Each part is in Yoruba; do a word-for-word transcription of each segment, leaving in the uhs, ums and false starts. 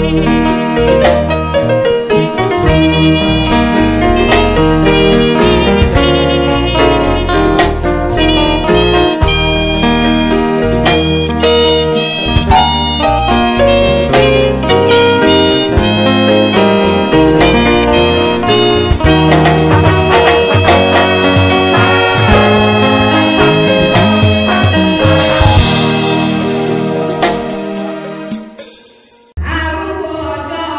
Arúgbó ọjọ́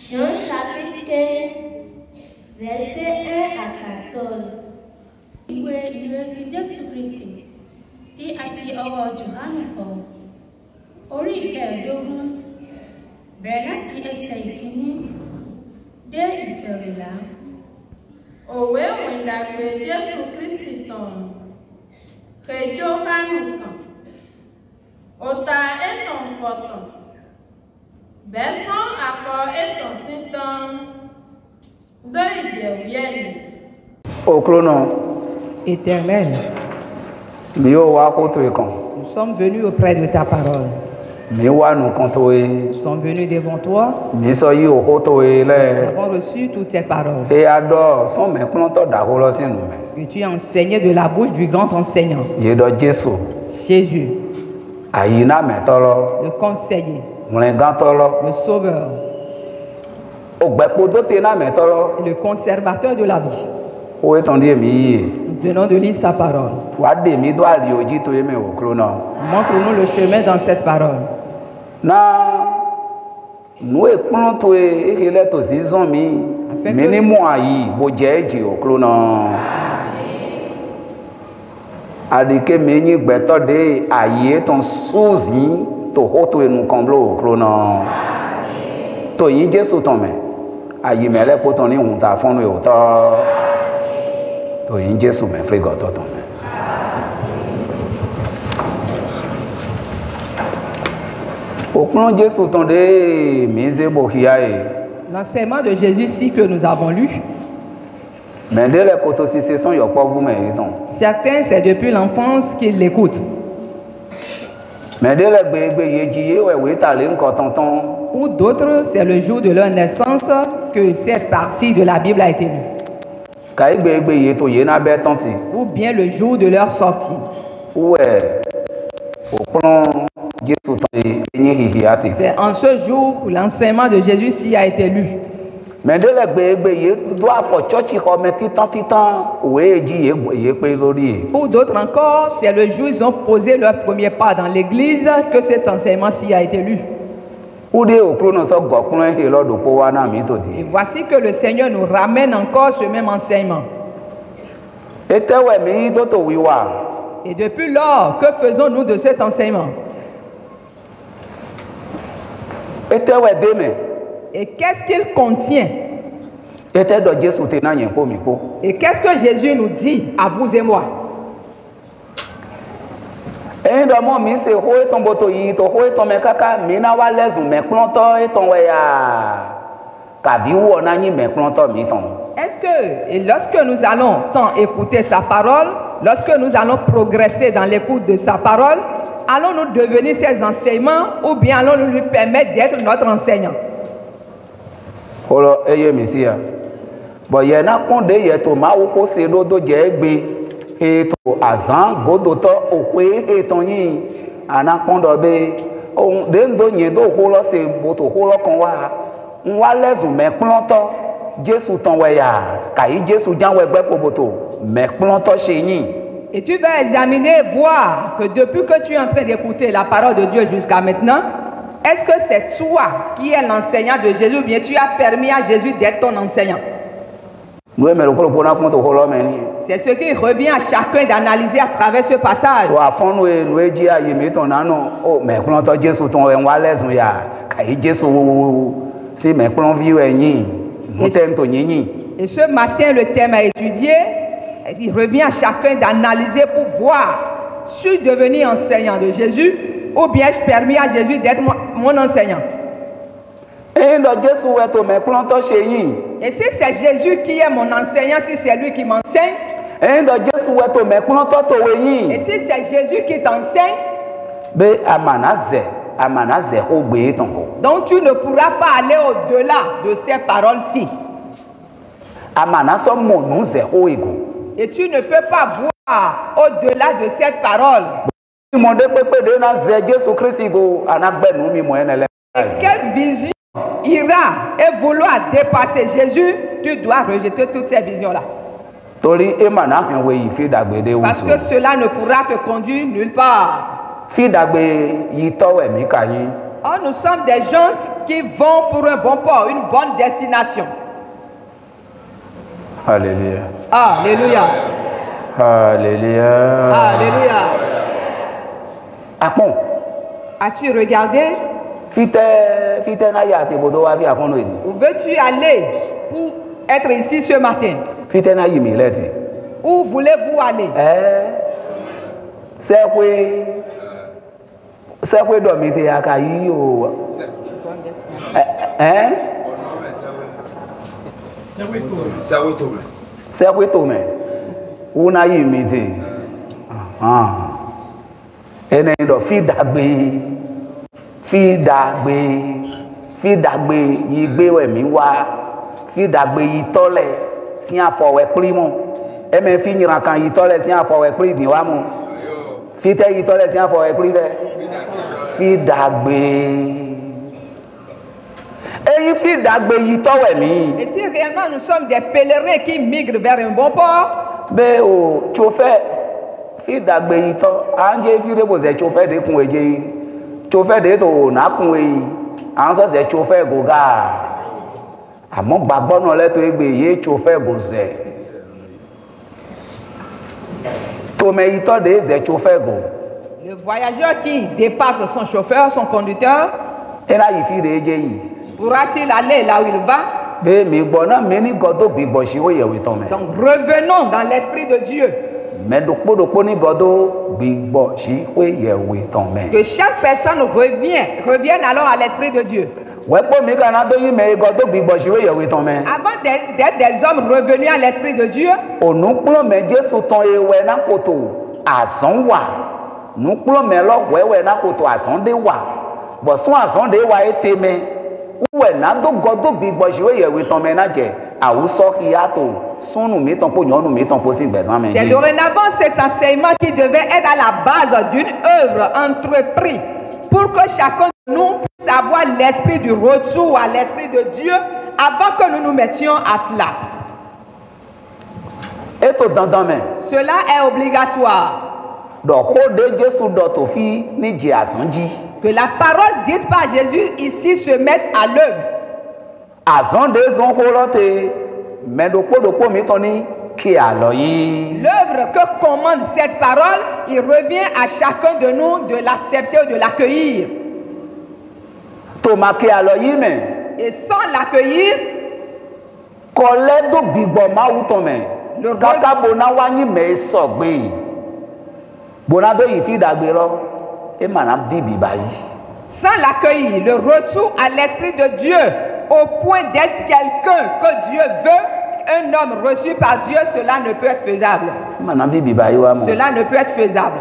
Jean chapitre quinze, versets un à quatorze. Ìwé ìrètí Jésù Kristi tí a ti ọwọ́ Jòhánù kọ, orí ìkẹẹ̀ẹ́dógún, bẹ̀rẹ̀ láti ẹsẹ̀ ìkíní dé ìkẹrìnlá. Òwe ìwìndàgbé Jésù Kristi tàn, ke Jòhánù kan, òta ètàn fọ̀tàn, bẹ́sán àfọ ètàn títàn, dé ìdẹ̀wìẹ́mì. Okrono. Éternel, nous sommes venus auprès de ta parole. Nous sommes venus devant toi. Nous avons reçu toutes tes paroles. Que tu as enseigné de la bouche du grand enseignant. Jésus. Le conseiller. Le sauveur. Et le conservateur de la vie. Nous venons de lire sa parole. Montre-nous le chemin dans cette parole. Adike menyi gbẹtọ de aye ton suzi to hoto enu kamblo krona to yin Jésù ton me aye mele po ton ni hun ta fonu e oto to yin Jésù me frego to ton me. Okun Jésù ton de mize bo hiae. L'enseignement de Jésus-ci que nous avons lu. Certains, c'est depuis l'enfance qu'ils l'écoutent. Ou d'autres, c'est le jour de leur naissance que cette partie de la Bible a été lue. Ou bien le jour de leur sortie. C'est en ce jour où l'enseignement de Jésus-ci a été lu. Pour d'autres encore, c'est le jour où ils ont posé leur premier pas dans l'église que cet enseignement-ci a été lu. Et voici que le Seigneur nous ramène encore ce même enseignement. Et depuis lors, que faisons-nous de cet enseignement? Et qu'est-ce qu'il contient? Et qu'est-ce que Jésus nous dit à vous et moi? Est-ce que, et lorsque nous allons tant écouter sa parole, lorsque nous allons progresser dans l'écoute de sa parole, allons-nous devenir ses enseignements ou bien allons-nous lui permettre d'être notre enseignant? Olo eye misia bo ye na konde ye to ma wo ko se do do je gbe e to azan godo to okwe e ton yin ana kondo be ohun de ndo yin do ho lo se bo to ho lo kan wa nwa lezun me plon to Jesu ton we ya kai Jesu jan we gbe poboto me plon to se yin. Et tu vas examiner et voir que depuis que tu es en train d'écouter la parole de Dieu jusqu'à maintenant, est-ce que c'est toi qui es l'enseignant de Jésus ou bien tu as permis à Jésus d'être ton enseignant? C'est ce qui revient à chacun d'analyser à travers ce passage. Et ce matin, le thème à étudier, il revient à chacun d'analyser pour voir si je devenir enseignant de Jésus ou bien je permis à Jésus d'être mon, mon enseignant. Et si c'est Jésus qui est mon enseignant, si c'est lui qui m'enseigne, et si c'est Jésus qui t'enseigne, donc tu ne pourras pas aller au-delà de ces paroles-ci. Et tu ne peux pas voir au-delà de cette parole. Et quelle vision ira et vouloir dépasser Jésus, tu dois rejeter toutes ces visions-là. Parce que cela ne pourra te conduire nulle part. Or, nous sommes des gens qui vont pour un bon port, une bonne destination. Alléluia. Alléluia. Alléluia. Alléluia. Ah bon? As-tu regardé? Fite, fite na ya te bodo wa fi afono ni. Où veux-tu aller pour être ici ce matin? Fite na yi mi leti. Où voulez-vous aller? Eh. Se kwe se kwe do mi te aka yi o. Eh? Eh? Se kwe to me. Una yi mi te. Ah. Ene do fi dagbe. Fi dagbe. Fi dagbe yi gbe we mi wa. Fi dagbe yi tole si afọwe pri mo. Eme fi nyira kan yi tole si afọwe pri di wa mo. Fi te yi tole si afọwe pri de. Fi dagbe. Eyi fi dagbe yi towe mi. Et si réellement nous sommes des pèlerins qui migrent vers un bon port, Be o chauffeur fi dagbe yi to anje fi rebo ze chauffeur de kun eje. Chauffeur de to na kun e. An so ze chauffeur go ga. Àmọ́ gbàgbọ́ náà lẹ́tọ́ egbe yé chauffeur go ze. To me yi to de ze chauffeur go. le voyageur qui dépasse son chauffeur, son conducteur, Ena yi fi de eje yi. pourra-t-il aller là où il va? Be mi gbo na me ni godo gbigbo si wo ye wi ton me. Donc revenons dans l'esprit de Dieu. Me dokpo dokpo ni godo gbigbo si wo ye wi ton me. Que chaque personne revienne, revienne alors à l'esprit de Dieu. Wepo mi kana do yi me godo gbigbo si wo ye wi ton me. Avant d'être d'être des hommes revenus à l'esprit de Dieu, Onukplo me Jesu ton ewe na koto azon wa. Nukplo me lo wewe na koto azon de wa. Bo sun azon de wa ete me. Uwe na do godo gbigbo si wo ye wi ton me na je. Awuso ki ato sunu mi ton po nyonu mi ton po si gbezan me. c'est dorénavant cet enseignement qui devait être à la base d'une œuvre entreprise pour que chacun de nous puisse avoir l'esprit du retour à l'esprit de Dieu avant que nous nous mettions à cela. Eto dandan me. Cela est obligatoire. Do ko de Jesu do to fi ni je azonji. Que la parole dite par Jésus ici se mette à l'œuvre. Azon de zon holote me dokpo dokpo mi ton ni ki alo yi. L'œuvre que commande cette parole, il revient à chacun de nous de l'accepter ou de l'accueillir. To ma ki alo yi me. Et sans l'accueillir, Kole do gbigbo ma wu ton me. Le Kaka bona wa ni me so gbe. Bona do yi fi dagbe ro. E ma na vi bi bayi. sans l'accueillir, le retour à l'Esprit de Dieu, au point d'être quelqu'un que Dieu veut, un homme reçu par Dieu, cela ne peut être faisable. E ma na vi bi bayi wa mo. Cela ne peut être faisable.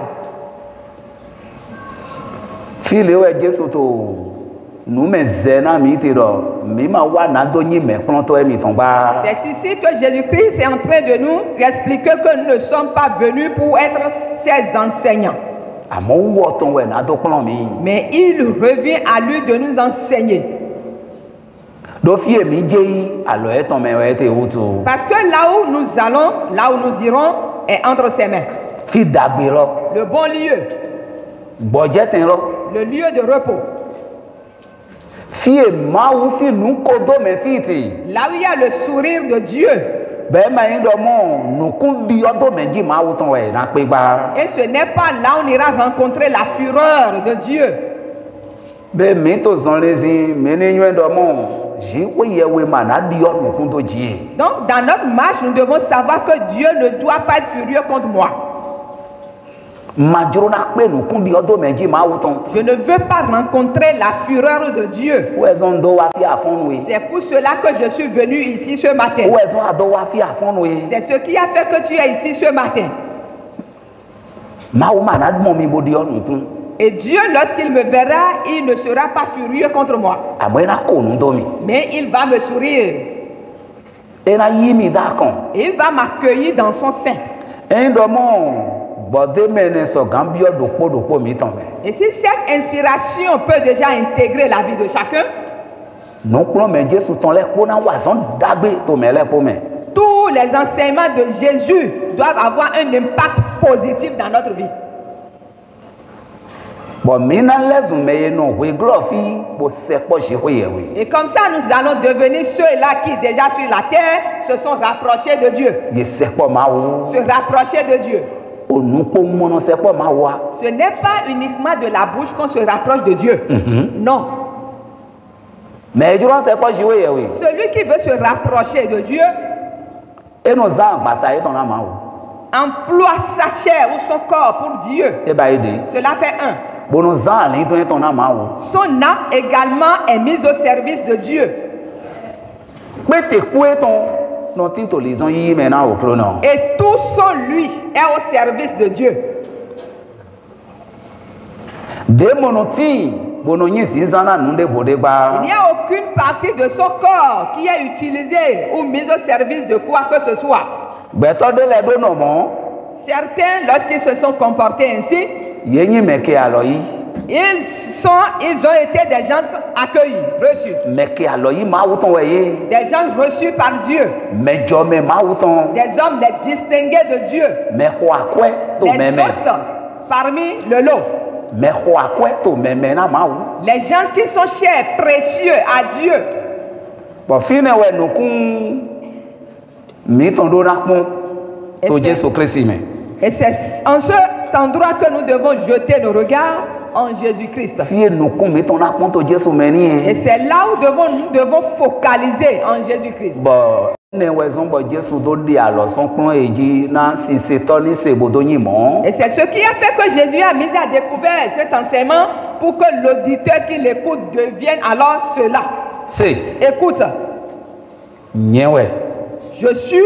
Fi le we Jesu to nu me zena mi ti ro. Mi ma wa na do yin me pon to e mi ton ba. C'est ici que Jésus-Christ est en train de nous expliquer que nous ne sommes pas venus pour être ses enseignants. Àmọ́ wo ton we na do pon mi. Mais il revient à lui de nous enseigner. Do fi emi je yi alo e ton me we te wutu. Parce que là où nous allons, là où nous irons, est entre ses mains. Fi dagbe ro. Le bon lieu, Gboje ten ro. le lieu de repos. Fi e ma wu si nu kodo me titi. Là où il y a le sourire de Dieu. Be ma yin do mo nukun bi odo meji ma wu ton we na pe gba. Et ce n'est pas là où on ira rencontrer la fureur de Dieu. Be mi to zon lezi me ni nyu do mo ji wo ye we ma na di o nukun to ji. Donc, dans notre marche, nous devons savoir que Dieu ne doit pas être furieux contre moi. Ma juro na pe nukun di odo meji ma wu ton. Je ne veux pas rencontrer la fureur de Dieu. Wo ezon do wa fi afon we. C'est pour cela que je suis venu ici ce matin. Wo ezon ado wa fi afon we. C'est ce qui a fait que tu es ici ce matin. Ma wu ma na mo mi bo di o nukun. Et Dieu, lorsqu'il me verra, il ne sera pas furieux contre moi. Àmọ́ ena ko nu do mi. Mais il va me sourire. Ena yi mi da kan. Et il va m'accueillir dans son sein. En do mo bode me ne so gan bi o dokpo dokpo mi ton me. Et si cette inspiration peut déjà intégrer la vie de chacun, Non klo me Jesu ton le ko na wa zon dagbe to me le po me. tous les enseignements de Jésus doivent avoir un impact positif dans notre vie. Bon, mina les mais non, oui, glorifie pour ces poches, oui, oui. Et comme ça, nous allons devenir ceux-là qui, déjà sur la terre, se sont rapprochés de Dieu. Il sait pas ma ou. Se rapprocher de Dieu. Oh, nous pouvons mon sait pas ma ou. Ce n'est pas uniquement de la bouche qu'on se rapproche de Dieu. Mhm. Non. Mais durant ces poches, oui, oui. Celui qui veut se rapprocher de Dieu, Et nos âmes, bah, ça y est, on a ma ou. emploie sa chair ou son corps pour Dieu. Et bah, aider. Cela fait un. Bon, nos âmes, ils doivent être en ma ou. Son âme également est mise au service de Dieu. Mais t'es quoi ton. Non, tu te lisons y maintenant au chrono. Et tout son lui est au service de Dieu. Des monotines, bononi, si en a nous de vos Il débats. n'y a aucune partie de son corps qui est utilisée ou mise au service de quoi que ce soit. Beto de les deux noms. Certains, lorsqu'ils se sont comportés ainsi, Yengi meke aloyi. ils, sont, ils ont été des gens accueillis, reçus. Meke aloyi ma outon weye. Des gens reçus par Dieu. Mais jome ma outon. Des hommes les distingués de Dieu. Mais quoi quoi to Les meme. autres parmi le lot. Mais quoi quoi to meme na ma ou. Les gens qui sont chers, précieux à Dieu. Bon fine we nous kun. Mi ton do rakpon. Et To c'est- Jésus Christ mais. Et c'est en cet endroit que nous devons jeter nos regards en Jésus-Christ. Fie nous kun mi ton rakpon to Jésus Et meni. c'est là où devons, nous devons focaliser en Jésus-Christ. Bon ne wezon bo Jésus do di alo son plon eji na si se to ni se bodo yin mo. Et c'est ce qui a fait que Jésus a mis à découvert cet enseignement pour que l'auditeur qui l'écoute devienne alors cela. C'est Écoute, nyewe. je suis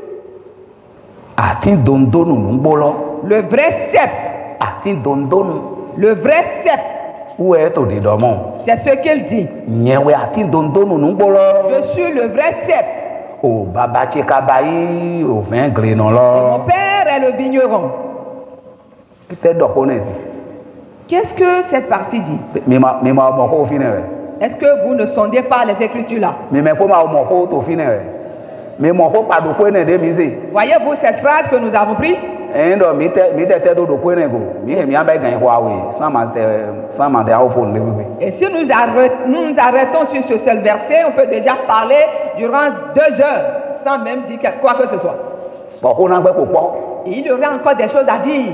Ati dondonu numbolo. le vrai sceptre. Ati dondonu. Le vrai sceptre, Où est ton dédomon? c'est ce qu'il dit. Nyewe ati dondonu numbolo. Je suis le vrai sceptre. O baba chekabayi o vin grenon Et lo. mon père est le vigneron. Peut-être dokonezi. Qu'est-ce que cette partie dit? Mais ma mais ma mo ko fine. Est-ce que vous ne sondez pas les Écritures là? Mais mais ko ma mo ko to fine. Mais mo ko pa do ko ne de mise. Voyez-vous cette phrase que nous avons prise? Endo mi te mi te te do do ko ne go. Mi he mi amba gan ko awe. Sans ma te sans ma de au phone le bébé. Et si nous, arrêt, nous nous arrêtons sur ce seul verset, on peut déjà parler durant deux heures sans même dire que- quoi que ce soit. Bo ko na gbe ko po. Et il y aurait encore des choses à dire.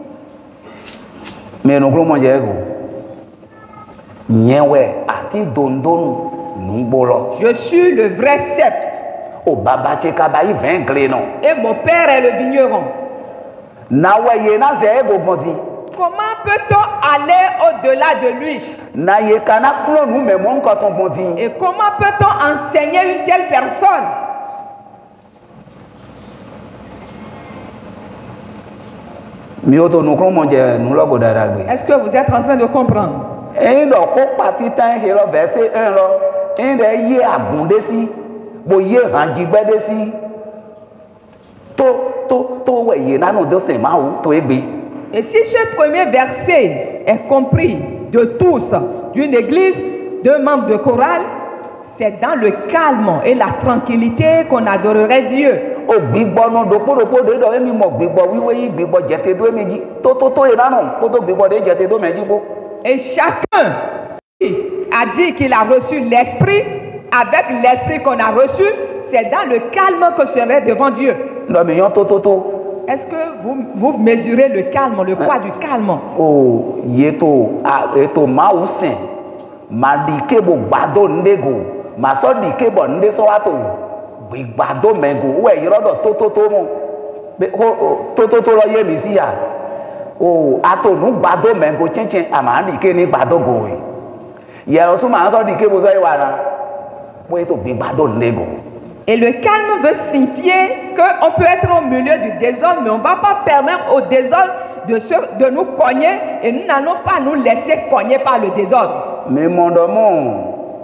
Mais no gro mo je go. Nyewe ati dondonu numbolo. Je suis le vrai sceptre O baba chekabayi vin grenon. et mon père est le vigneron. Na weye na ze ego bondi. Comment peut-on aller au-delà de lui? Na ye kana klo nu me mon ko ton bondi. Et comment peut-on enseigner une telle personne? Mi o to nu kro mo je nu logo dara gbe. Est-ce que vous êtes en train de comprendre? En do ko pati tan he lo verset un lo. En de ye agunde si. Bo ye hanji gbede si. To to to weye na no do se ma o to egbe. Et si ce premier verset est compris de tous, d'une église, d'un membre de chorale, c'est dans le calme et la tranquillité qu'on adorerait Dieu. O gbigbo no do po do po de do emi mo gbigbo wiwe yi gbigbo jete do meji. To to to e na no ko to gbigbo de jete do meji bo. Et chacun a dit qu'il a reçu l'esprit. Avec l'esprit qu'on a reçu, c'est dans le calme que je serai devant Dieu. Ndo mi yon to to to. Est-ce que vous, vous mesurez le calme, le poids du calme? O ye to a eto ma usen. Ma di ke bo gbado ndego. Ma so di ke bo nde so wato. Gbigbado mengo we yirodo to to to mo. Be ho to to to lo ye mi si ya. O ato nu gbado mengo chinchin ama di ke ni gbado go we. Ye o su ma so di ke bo so yi wa na. Mo eto gbigbado ndego. Et le calme veut signifier qu'on peut être au milieu du désordre, mais on ne va pas permettre au désordre de, se, de nous cogner et nous n'allons pas nous laisser cogner par le désordre. Mais mon domo.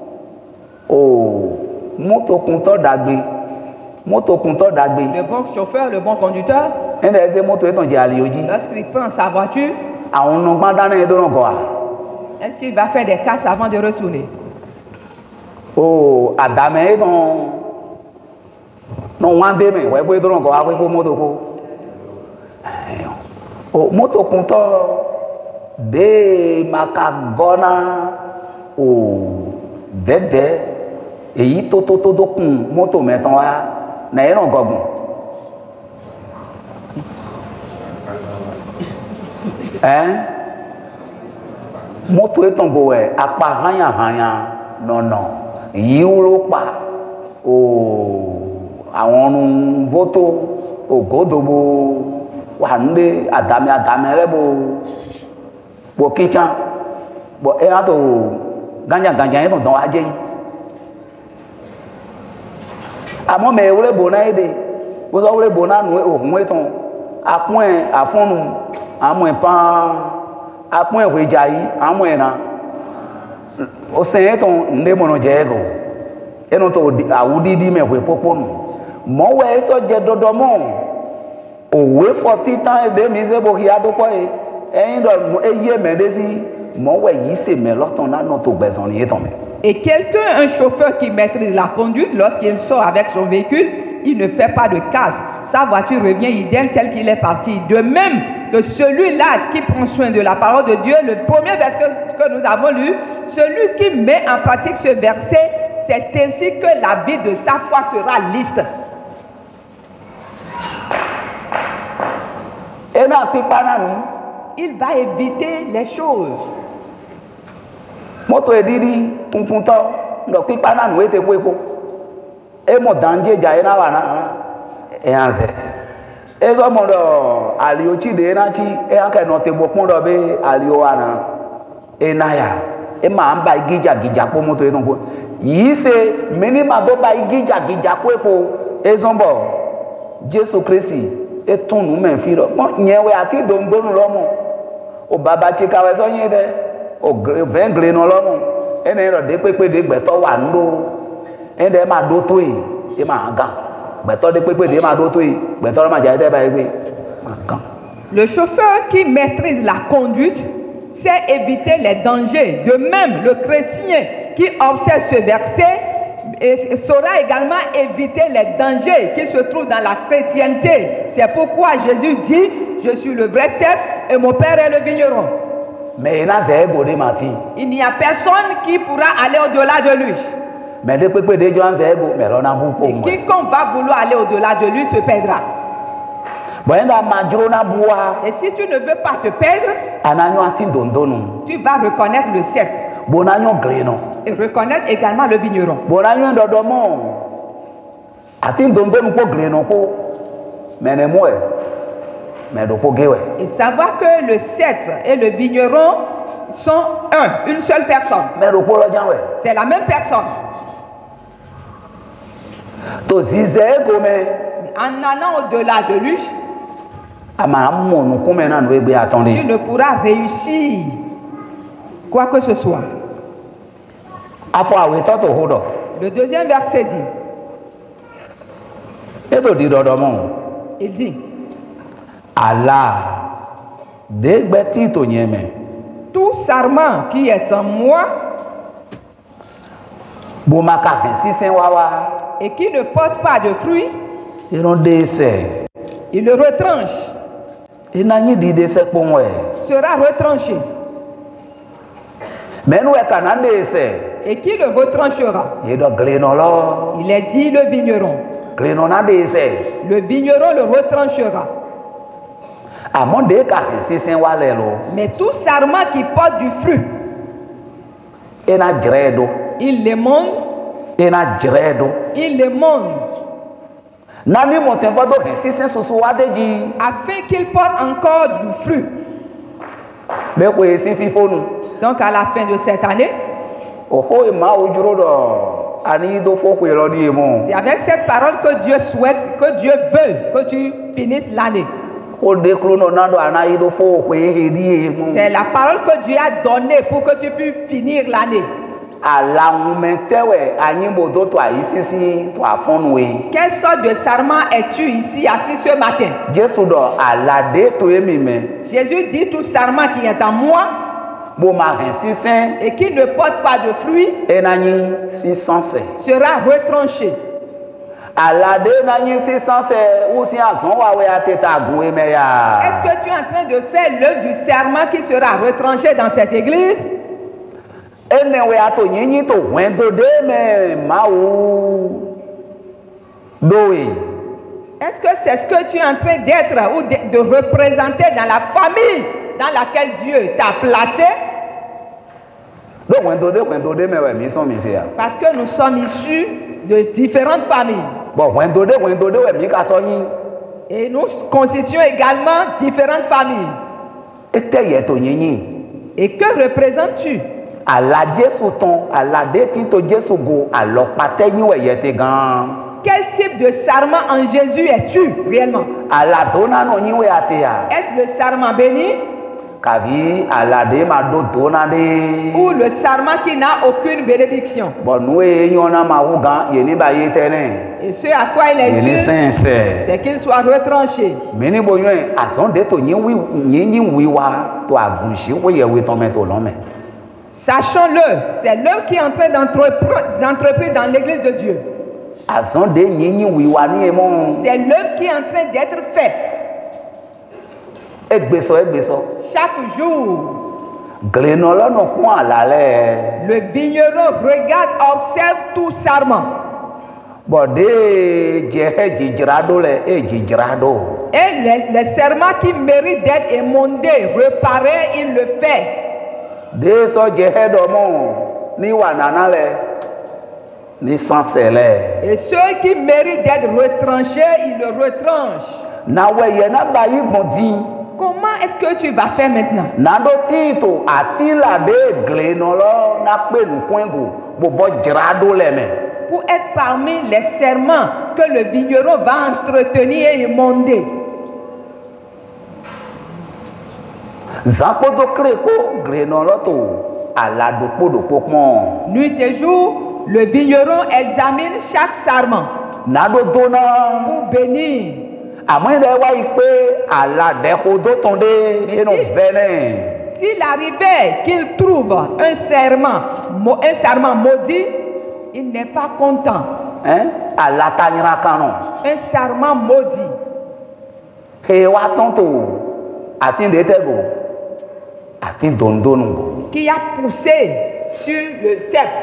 O moto kunto dagbe. Moto kunto dagbe. Le bon chauffeur, le bon conducteur, En de se moto eton je ali oji. lorsqu'il prend sa voiture, Àwọn no gban dana e do ron ko a. est-ce qu'il va faire des casses avant de retourner? O adame don no wan de me we gbe do ron ko a we ko moto ko. O moto kun to de maka gɔna o dɛdɛ èyí tó tó tó tó kún mọ́tò mẹ́tàn wa nàyẹ́ náà gọ̀gùn ẹ́ mọ́tò ètò bò ẹ̀ apá hányàhányà nọ̀nà yìí wúlò pa o àwọn ọ̀run vótó ògódòbò wà nílé àdàmì àdàmì rẹ̀ bò bò kíkàn bò ẹ̀ náà tó gánjàgánjà yẹn tó dán wá jẹ́ yìí. Àmọ́ mẹ wúlé bò náà èdè bó sọ wúlé bò náà nù òhun ètò apún ẹ̀ àfúnnù àmọ́ ẹ̀ pán apún ẹ̀ wèjà yìí àmọ́ ẹ̀ náà ó sẹ́yìn ètò ndé mọ̀nà jẹ́ ẹ̀gọ̀ ẹnu tó àwúdídí mẹ̀wé pópó nù mọ́wọ́ ẹ̀ sọ jẹ dọdọ mọ́ òwe fọtí tán èdè mi ṣe bó kí á tó pọ̀ yìí ẹ̀yìn dọ̀ eyé mẹ́dé sí mọ́wọ́ yìí sì mẹ́ lọ́tàn náà tó gbẹ̀sán ní ètò mẹ́. Et quelqu'un, un chauffeur qui maîtrise la conduite, lorsqu'il sort avec son véhicule, il ne fait pas de casse. Sa voiture revient idem tel qu'il est parti. De même que celui-là qui prend soin de la parole de Dieu, le premier verset que, que nous avons lu, celui qui met en pratique ce verset, c'est ainsi que la vie de sa foi sera lisse. Il va éviter les choses. Moto edidi tuntunto ndo pipa na nuete kweko e mo danje jaye na wana e anze e so mo do ali ochi de na chi e aka no te gbopon do be ali o ana e na ya e ma ń ba igija gija po moto e tonko yi se mini ma do ba igija gija kweko e zombo Jesu Kristi e tunu me fi ro mo yen we ati dondonu lo mo o baba chi ka we so yin de o vengre no lomo ene ro de pepe de gbeto wa nlo ende ma do to yi e ma gan gbeto de pepe de ma do to yi gbeto ma ja de ba egbe ma gan. Le chauffeur qui maîtrise la conduite sait éviter les dangers. De même, le chrétien qui observe ce verset saura également éviter les dangers qui se trouvent dans la chrétienté. C'est pourquoi Jésus dit, je suis le vrai cep et mon père est le vigneron. Mais il n'y a personne qui pourra aller au-delà de lui. Et quiconque va vouloir aller au-delà de lui se perdra. Et si tu ne veux pas te perdre, tu vas reconnaître le cep et reconnaître également le vigneron. Et savoir que le cèdre et le vigneron sont un, une seule personne. C'est la même personne. En allant au-delà de lui, tu ne pourras réussir quoi que ce soit. Le deuxième verset dit, il dit, Allah, tout sarment qui est en moi et qui ne porte pas de fruits, il le retranche. Sera retranché. Et qui le retranchera? Il est dit le vigneron. Le vigneron le retranchera. Mais tout sarment qui porte du fruit, il les monte, il les monte, afin qu'il porte encore du fruit. Donc à la fin de cette année, c'est avec cette parole que Dieu souhaite, que Dieu veut que tu finisses l'année. C'est la parole que Dieu a donnée pour que tu puisses finir l'année. Quelle sorte de sarment es-tu ici assis ce matin? Jésus dit tout sarment qui est en moi et qui ne porte pas de fruits sera retranché. alade na nyi si sanse ou si azon wa we ateta gun e me ya. Est-ce que tu es en train de faire l'œuvre du serment qui sera retranché dans cette église? Ene we ato nyinyi to wendo de me maou doe. Est-ce que c'est ce que tu es en train d'être ou de, de représenter dans la famille dans laquelle Dieu t'a placé? Do wendo de wendo de me we mi son mi se ya. Parce que nous sommes issus de différentes familles. Bon wendo de wendo de we mi ka so yin. Et nous constituons également différentes familles. Ete ye to nyinyi. Et que représentes-tu? Ala Jesu ton, ala de tinto Jesu go, alo pate yin we ye te gan. Quel type de serment en Jésus es-tu réellement? Ala dona no yin we ate ya. Est-ce le serment béni? Kavi ala de ma do dona de. Ou le serment qui n'a aucune bénédiction? Bon nous e yona ma wu gan, ye ni ba ye tene. Et ce à quoi il est Ye ni dû, sense. c'est qu'il soit retranché. Meni bo yen ason de to yin wi yin yin wi wa to agunshi wo ye we ton me to lo me. Sachons-le, c'est l'œuvre qui est en train d'entrepre- d'entreprendre dans l'église de Dieu. Ason de yin yin wi wa ni e mon. C'est l'œuvre qui est en train d'être faite Egbeso egbeso. chaque jour. Gleno lo no fun ala le. Le vigneron regarde, observe tout serment. Bode je jijrado le e jijrado. Et les, les serments qui méritent d'être émondés, réparés, il le fait. De so je do mo ni wa nana le. Ni sanse le. Et ceux qui méritent d'être retranchés, il le retranche. Na we ye na ba yi gbondi. Comment est-ce que tu vas faire maintenant? Na do tinto ati la de gleno lo na pe nu kwengo bo bo jrado le me. Pour être parmi les serments que le vigneron va entretenir et émonder. Zampo do kreko gleno lo to ala do po do po pon. Nuit et jour, le vigneron examine chaque serment Na do dona pour bénir. àmọ́ ilẹ̀ wá yìí pé àlàdẹ́kọ̀ tó tán dé nínú bẹ́ẹ̀. S'il arrivait qu'il trouve un serment, mo- un serment maudit, il n'est pas content. àlàtàyìnrà kan nù. Un serment maudit. ẹ wá tán tó àti ìdẹ́tẹ̀gò àti dòńdónù. Qui a poussé sur le sceptre.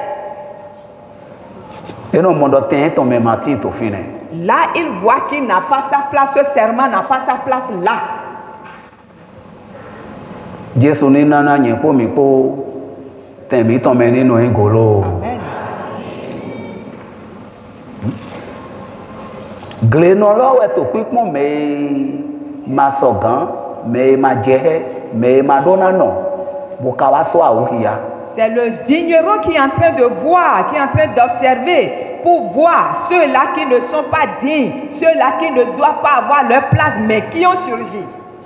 inú mọ̀dọ̀ tẹ̀ ẹ́ tán mẹ́ma tí ì tó fi nẹ̀. Là, il voit qu'il n'a pas sa place, ce serment n'a pas sa place là. Jésù ní nánà yẹn kó mi kó tẹ̀mí tán mẹ́ nínú ìgòló. Amen. Glénà lọ́wọ́ tó pípọ́n mẹ́ ma sọ̀gán mẹ́ ma jẹ́ mẹ́ ma dọ́nà nà bó ká wá sọ àwòkìyà. C'est le vigneron qui est en train de voir, qui est en train d'observer pour voir ceux-là qui ne sont pas dignes, ceux-là qui ne doivent pas avoir leur place, mais qui ont surgi.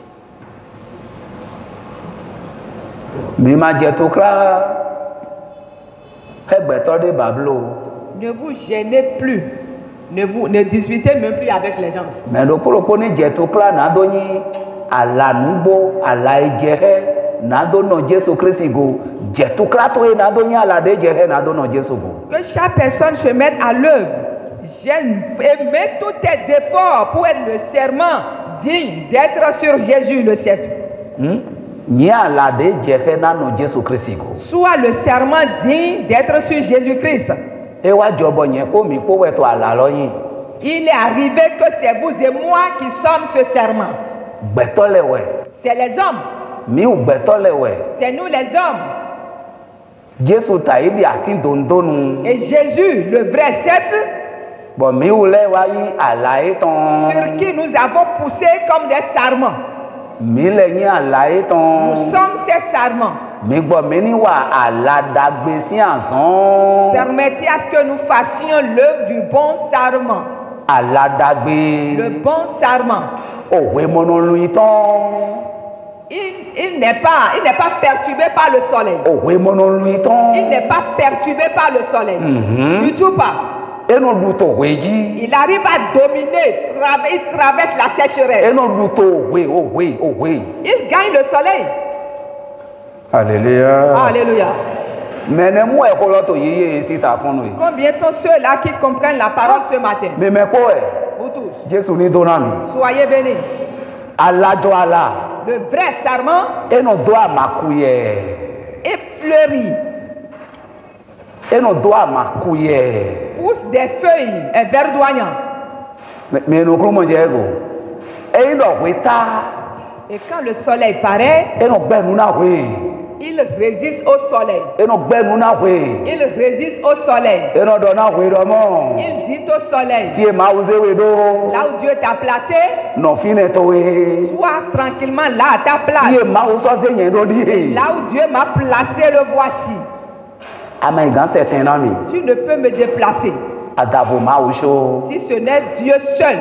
Mi ma jẹ tó kíra ẹgbẹ̀tọ́ dé bàbúlò. Ne vous gênez plus. Ne, vous, ne disputez même plus avec les gens. Mẹ̀dọ̀kúròpó ní jẹ tó kíra nàdó yín àlànúgbó àlàyéjẹ nàdó náà Jésù Kristi go jẹ tó kíra tó yé nàdó yín àlàdé jẹ nàdó náà Jésù go. Que chaque personne se mette à l'œuvre. Et mets tous tes efforts pour être le serment digne d'être sur Jésus le sceptre. Yín àlàdé jẹ nànà Jésù Kristi go. Sois le serment digne d'être sur Jésus-Christ. Ẹ wá jọbọ yẹn kó mi kó wẹ̀tọ̀ àlà lọ́yìn. Il est arrivé que c'est vous et moi qui sommes ce serment. Gbẹ̀tọ́ lẹ̀wẹ̀. C'est les hommes. Mi ò gbẹ̀tọ́ lẹ̀wẹ̀. C'est nous les hommes. Jésù tàyíbi àti dòńdónù. Et Jésus, le vrai sceptre, Bọ̀ mi ò lẹ́wà yín àlàyé tán. sur qui nous avons poussé comme des sarments. Mi lẹ́yìn àlàyé tán. Nous sommes ces sarments. Mi gbọ́ mi ní wà àlàdàgbé sí àzán. Permettez à ce que nous fassions l'œuvre du bon sarment. Àlàdàgbé. Le bon sarment. Òwe mọ́nà lu tán. Il, il n'est pas, il n'est pas perturbé par le soleil. Òwe mọ́nà lu tán. Il n'est pas perturbé par le soleil. Mhm. Du tout pas. Ẹnu lu tó òwe jí. Il arrive à dominer, trava- il traverse la sécheresse. Ẹnu lu tó òwe òwe òwe. Il gagne le soleil. Alléluia. Alléluia. Mais ne moi ko lo to yeye ici ta fond oui. Combien sont ceux-là qui comprennent la parole ce matin? Mais mais ko e. Vous tous. Jésus ni donami. Soyez bénis. Allah jo Allah. Le vrai sarment E no do amakuye. est fleuri, E no do amakuye. pousse des feuilles et verdoyant. Mais mais no kro mo je go. E ndo weta. Et quand le soleil paraît, E no gbe nu na we. il résiste au soleil. E no gbe nu na we. Il résiste au soleil. E no do na we do mo. Il dit au soleil, Ti e ma uze we do. là où Dieu t'a placé, No fine to we. sois tranquillement là à ta Ti place. e ma o so se yen do di. Là où Dieu m'a placé, le voici. Ama igan certain na mi. Tu ne peux me déplacer Adavo ma o so. si ce n'est Dieu seul.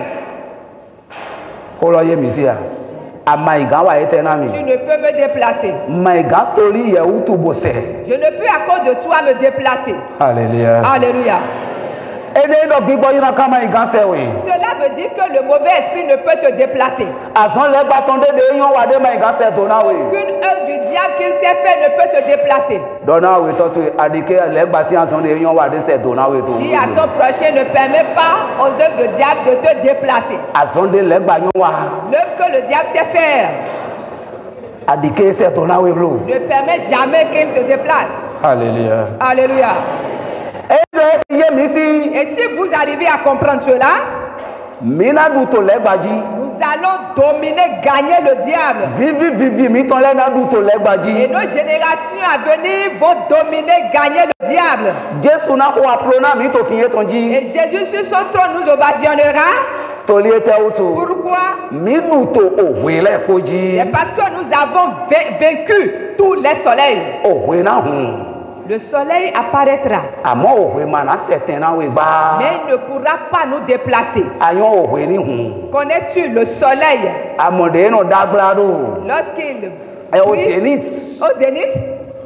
Ko lo ye mi si a. Ama igan wa ete na mi. Tu ne peux me déplacer. Ma igan tori ye utu bose. Je ne peux à cause de toi me déplacer. Hallelujah. Alléluia. Ede do gbigbo yin kama igan se we. Cela veut dire que le mauvais esprit ne peut te déplacer. Azon le gba ton de de yan wa de ma igan se do na we. Qu'une œuvre du diable qu'il s'est fait ne peut te déplacer. Do na we to to adike le gba si azon de yan wa de se do na we to. Dis à ton prochain, ne permet pas aux œuvres du diable de te déplacer. Azon de le gba yan wa. L'œuvre que le diable sait faire Adike se do na we blo. ne permet jamais qu'il te déplace. Hallelujah. Alléluia. Ede ye mi si. Et si vous arrivez à comprendre cela, Mina du to le gba ji. nous allons dominer, gagner le diable. Vivi vivi mi ton le na du to le gba Et ji. nos générations à venir vont dominer, gagner le diable. Jesu na ko aprona mi to fiye ton ji. Et Jésus sur son trône nous obédionnera. Toli ete utu. Pourquoi? Mi du to owe le ko ji. C'est parce que nous avons va- vaincu tous les soleils. Owe na hun. Le soleil apparaîtra, Àmọ́ òwe máa ná certain náà wí gbá. mais il ne pourra pas nous déplacer. Ayán òwe ní hùn. Connais-tu le soleil Àmọ̀dé inú dágbárò. lorsqu'il Ẹ o brille zénith. au zénith?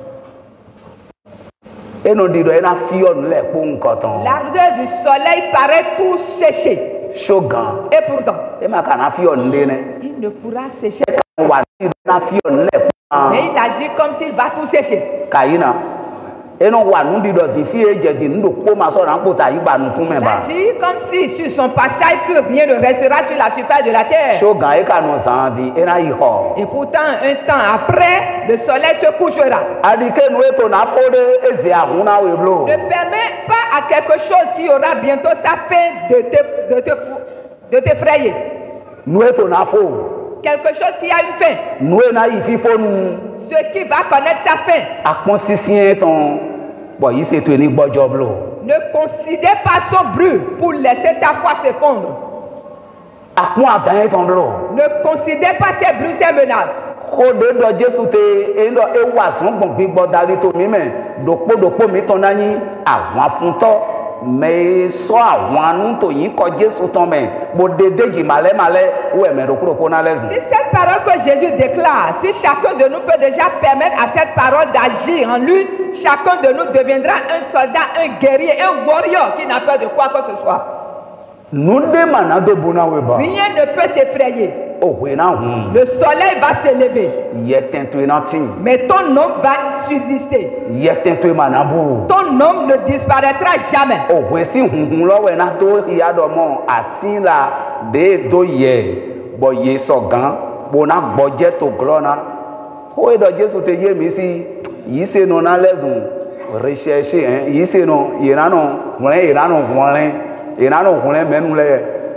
Inú dídọ̀ iná fi ọ̀nù lẹ̀ kó nǹkan tán. L'ardeur du soleil paraît tout sécher. Ṣógan. Et pourtant, Ẹ máa kà ná fi ọ̀nù dé ní. il ne pourra sécher. Wà ní ìdọ̀ iná fi ọ̀nù lẹ̀ kó tán. Mais il agit comme s'il va tout sécher. Kàyí na. Inú wà ní dídọ̀ tí fi èjẹ̀ tí nílò kó máa sọ̀rọ̀ àpò tà yígbà nù kún Il mẹ́ba. agit comme si sur son passage, plus rien ne restera sur la surface de la terre. Ṣógan ẹ kà nù sàn di iná yìí họ. Et pourtant, un temps après, le soleil se couchera. Adìkẹ́nu ètò náà fọ́dé èzè àhún náà wè blò. Ne permets pas à quelque chose qui aura bientôt sa fin de te, de te, fou- de t'effrayer. Nu ètò náà fò. Quelque chose qui a une fin. Nu ẹ̀ náà yìí fífọ́ nu. Ce qui va connaître sa fin. Akpọ́n sísí ẹ̀ tán. Bọ̀ yìí ṣètò ẹni gbọ́jọ́ blò. Ne considère pas son brûle pour laisser ta foi s'effondre. Akpọ́n àtàn ẹ̀ tán blò. Ne considère pas ses bruits, ses menaces. Kóde dọ̀ Jésù tẹ ẹ̀ńdọ̀ ewu àsọ̀gbọ̀n gbígbọ́ darí tó mi mẹ́. Dòpódòpó mi tán náà yín àwọn afúntọ́. Mẹ́ sọ àwọn anú tó yín kọ Jésù tán mẹ́. Mo dédé jì malẹ́malẹ́ wọ ẹ̀mẹ́ dòkúdòpó náà lẹ́sùn. Si cette parole que Jésus déclare, si chacun de nous peut déjà permettre à cette parole d'agir en lui, chacun de nous deviendra un soldat, un guerrier, un warrior qui n'a peur de quoi que ce soit. Nunde mana do bona we ba. Rien ne peut t'effrayer. O we na hun. Le soleil va s'élever, Ye tento na tin. mais ton nom va subsister. Ye tento mana bu. Ton nom ne disparaîtra jamais. O we si hun hun lo we na to iya do mo atin la de do ye. Bo ye so gan, bo na gboje to glona. Ko e do Jesu te ye mi si yi se no na lezun. Recherche hein, yi se no irano, won irano won ìnáná òkùnrin mẹ́nu lẹ́yẹ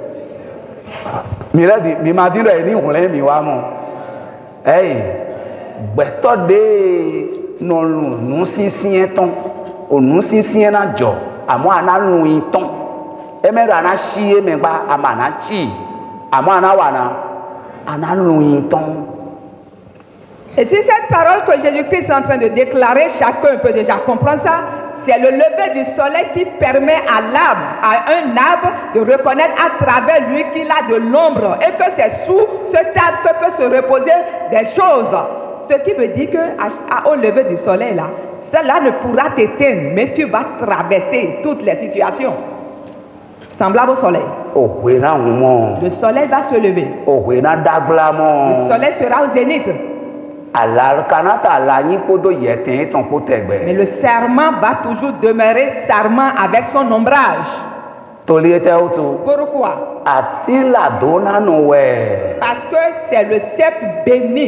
mìíràn mi máa dín rẹ̀ ní òkùnrin mi wá mọ́ ẹ̀yìn gbẹ̀tọ́ dé nọ̀lùnú sínsín ẹ̀ tán ònú sínsín ẹ̀ náà jọ àmọ́ àná lùn yín tán ẹ̀mẹ́rọ àná sí ẹ̀mẹ́gbá àmọ́ àná tì àmọ́ àná wà náà àná lùn yín tán. Et si cette parole que Jésus-Christ est en train de déclarer, chacun peut déjà comprendre ça, c'est le lever du soleil qui permet à l'arbre, à un arbre, de reconnaître à travers lui qu'il a de l'ombre et que c'est sous cet arbre que peut se reposer des choses. Ce qui veut dire qu'au lever du soleil, là, cela ne pourra t'éteindre, mais tu vas traverser toutes les situations semblables au soleil. Le soleil va se lever. Le soleil sera au zénith. ala kanata ala nyi kpodo yete ton potegbe. Mais le serment va toujours demeurer serment avec son ombrage. Toliete otu. Pourquoi? Atila dona no we. Parce que c'est le sceptre béni.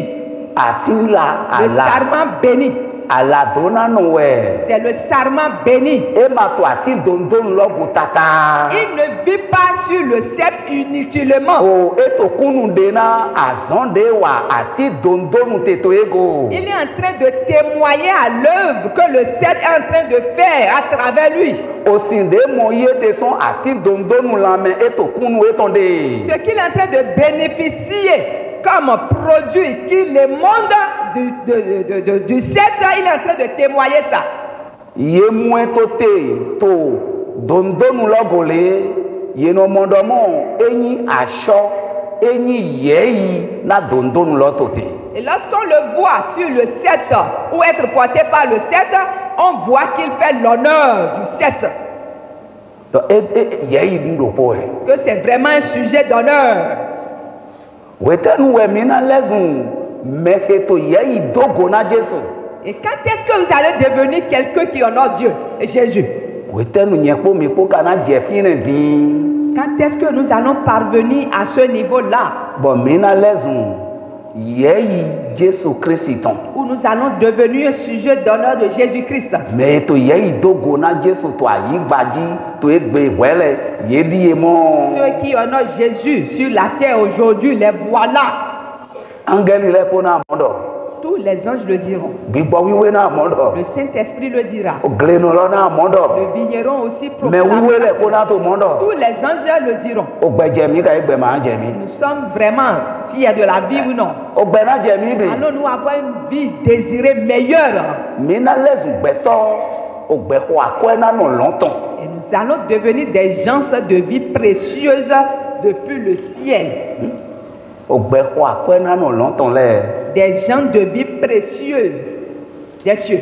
Atila Le ala. serment béni. Ala dona no we. C'est le serment béni. Ema to ati dondon logo tata. Il ne vit pas sur le sceptre inutilement. O eto kunu dena azonde wa ati dondon teto ego. Il est en train de témoigner à l'œuvre que le sceptre est en train de faire à travers lui. Osinde moye te son ati dondon lame eto kunu etonde. Ce qu'il est en train de bénéficier comme produit qui le monde du, de, de, de, du sceptre, il est en train de témoigner ça. Ye mwen to te to dondon logole ye no mondomo enyi asho enyi yeyi na dondon lotote. Et lorsqu'on le voit sur le sceptre ou être porté par le sceptre, on voit qu'il fait l'honneur du sceptre. Do e e yeyi ndo poe. Que c'est vraiment un sujet d'honneur. Wetenu we mina lezun meketo yeyi dogo na Jesu. Et quand est-ce que vous allez devenir quelqu'un qui honore Dieu et Jésus? Wetenu nyekpo mikpo kana jefine din. Quand est-ce que nous allons parvenir à ce niveau-là? Bon mina lezun yeyi Jesu Christon. Où nous allons devenir un sujet d'honneur de Jésus-Christ. Mais to yeyi dogo na Jesu to ayigbaji to egbe wele yedi emo. Ceux qui honorent Jésus sur la terre aujourd'hui, les voilà. Angeli le pona mondo. Tous les anges le diront. Gbigbo wiwe na mondo. Le Saint-Esprit le dira. Ogleno lo na mondo. Le vigneron aussi Mais proclamera. wiwe le pona to mondo. Tous les anges le diront. Ogbeje mi ka egbe ma jemi. Nous sommes vraiment fiers de la vie ou non? Ogbe na jemi bi. Allons-nous avoir une vie désirée meilleure? Mina lezu gbeto ogbe ho akwena no longtemps. Et nous allons devenir des gens de vie précieuse depuis le ciel. Ogbe ho akwena no longtemps le. Des gens de vie précieuse des cieux.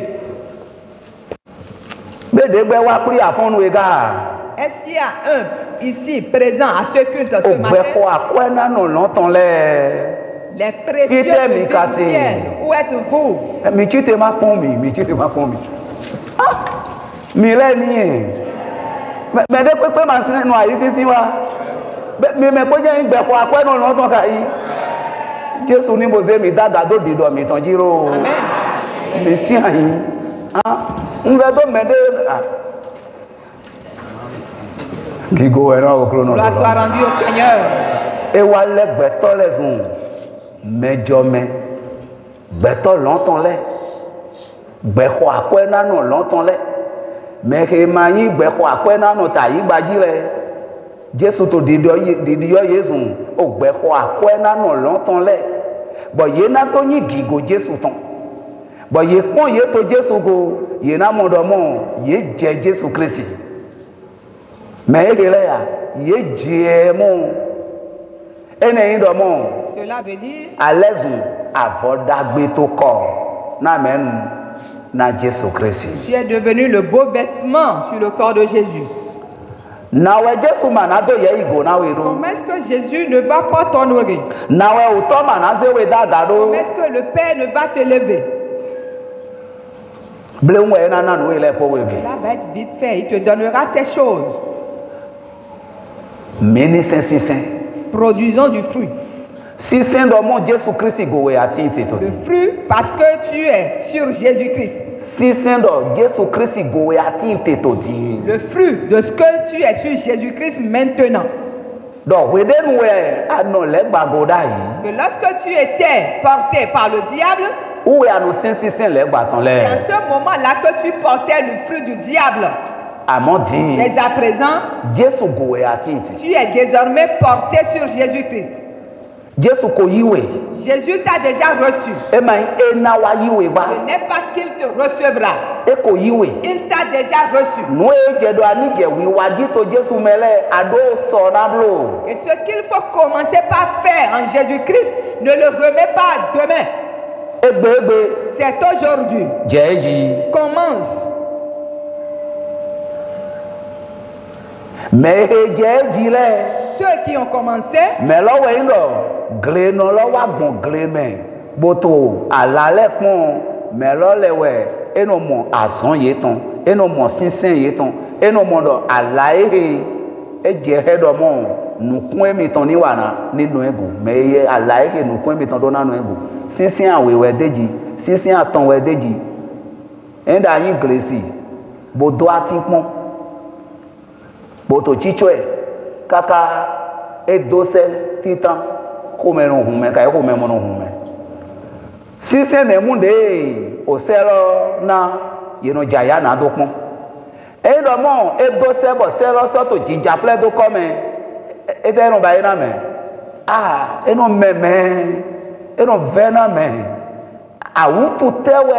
Bedegbe wa pri afonu ega. Est-ce qu'il y a un ici présent à ce culte ce Ogbe matin? ho akwena no longtemps le. Les précieux Ite de mi vie kati. du ciel. Où êtes-vous? Mi chite ma pon mi, mi chite ma pon mi. Ah! Mi le ni. Me me de pe pe ma sin no ayi sisi wa. Mi me po je ngbe ho akwena no longtemps ka yi. Jesu ni mo ze mi dada do dido mi tan jiro. Amen. Mi si ayin. Ah, nve do me de ah. Gigo era o krono. Gloire soit rendue au Seigneur. E wa le gbeto le zun. Mejo me. Gbeto longtemps le. Gbe ho akwena no longtemps le. Me ke ma yin gbe ho akwena no ta yi gbaji le. Jesu to dido dido Yesu o gbe ho akwena no longtemps le. Bo ye na to yin gigo Jesu ton. Bo ye pon ye to Jesu go, ye na mo do mo, ye je Jesu Christ. Me e le ya, ye je mo. Ene yin do mo. Cela veut dire Alezun avodagbe to ko. Na men na Jesu Christ. tu es devenu le beau vêtement sur le corps de Jésus. Na we Jesu manado ye igo na we ro. Comment est-ce que Jésus ne va pas t'honorer? Na we uto manaze we dada ro. Comment est-ce que le Père ne va te lever? Ble we na na no we le po we bi. Cela va être vite fait. Il te donnera ces choses. Meni sen si sen. Produisons du fruit. Si sen do mo Jesu Christ go we ati ti to. Le fruit parce que tu es sur Jésus-Christ. Si sen do Jesu Christ go we ati ti to ti. Le fruit de ce que tu es sur Jésus-Christ maintenant. Do we den we ano le gbagoda yi. Que lorsque tu étais porté par le diable, Ou we ano sen si sen le gbaton le. c'est en ce moment-là que tu portais le fruit du diable. Amon di. Mais à présent, Jesu go we ati ti. tu es désormais porté sur Jésus-Christ. Jesu ko yiwe. Jésus t'a déjà reçu. E ma e na wa yiwe ba. Ce n'est pas qu'il te recevra. E ko yiwe. Il t'a déjà reçu. No e je do ani je wi wa ji to Jesu mele ado so na blo. Et ce qu'il faut commencer par faire en Jésus-Christ, ne le remets pas demain. Egbe egbe. C'est aujourd'hui. Jeji. Commence. Mais jeji le. Ceux qui ont commencé, Mais là, oui, non. Glé, non, là, wa bon glé, mais. boto alale pon melo lewe eno mo azon yeton eno mo sinsin yeton eno mo do alaye eje hedo mo nukun emi ton ni wana ninu ego meye alaye nukun emi ton do nanu ego sinsin awewe deji sinsin aton we deji enda yin gresi bodo atinpon boto chichoe kaka edose titan ko merun hun me kai ko me mo hun me sise ne munde o sero na yeno jaya na do pon e do mo edose bo sero so to jinja fle do ko me e te no ba ina me ah e no me me e no vena me awutu tewe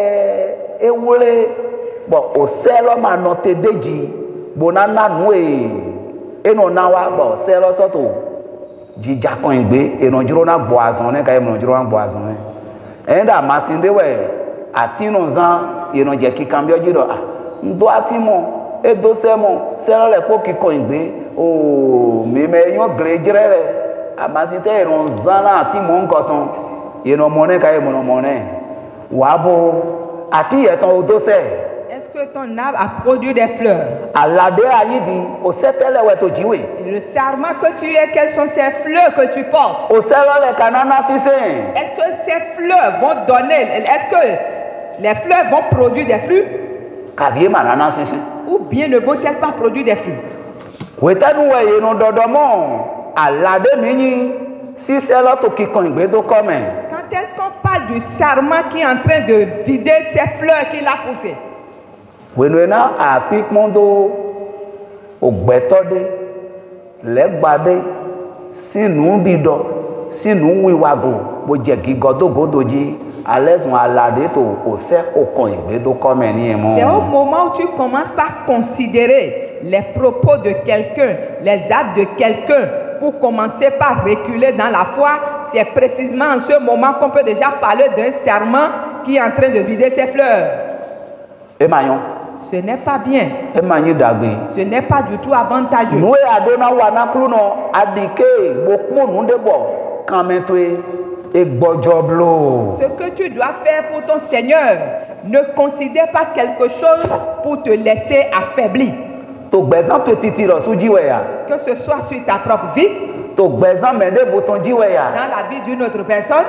ewure bo o sero ma no te deji bonana nu e eno nawa bo sero so to jija kan igbe eno juro na gbo azan ne ka eno juro na gbo azan ne enda masinde we atinu zan eno je kikan bi ojido ah ndo atimo edo semo sero le ko kikan igbe o mi me yan grejere amasinte eno zan na atimo nkotan eno mo ne ka eno mo ne wa bo ati etan odo se. Est-ce que ton arbre a produit des fleurs? Alade ayidi o setele we to jiwe. Et le sarment que tu es, quelles sont ces fleurs que tu portes? O selo le kanana sisen. Est-ce que ces fleurs vont donner, est-ce que les fleurs vont produire des fruits? Kavie manana sisen. Ou bien ne vont-elles pas produire des fruits? Wetanu we yeno dodomo alade mini si selo to kikon igbe to come. Quand est-ce qu'on parle du sarment qui est en train de vider ces fleurs qu'il a poussées? Wenwena apikmondo ogbetode legbade sinu dido sinu wiwago bo je gigodo godoji alesun alade to ose okon igbe to come ni emo. C'est au moment où tu commences par considérer les propos de quelqu'un, les actes de quelqu'un, pour commencer par reculer dans la foi, c'est précisément en ce moment qu'on peut déjà parler d'un serment qui est en train de vider ses fleurs. E mayon. Ce n'est pas bien. Ce n'est pas du tout avantageux. Ce que tu dois faire pour ton Seigneur, ne considère pas quelque chose pour te laisser affaiblir. Que ce soit sur ta propre vie, dans la vie d'une autre personne,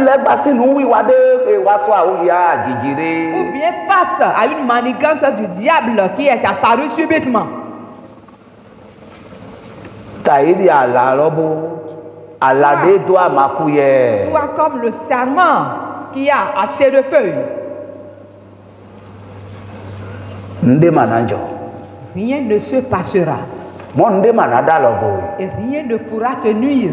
ou bien face à une manigance du diable qui est apparue subitement. Soit comme le sarment qui a assez de feuilles. Rien ne se passera. Et rien ne pourra te nuire.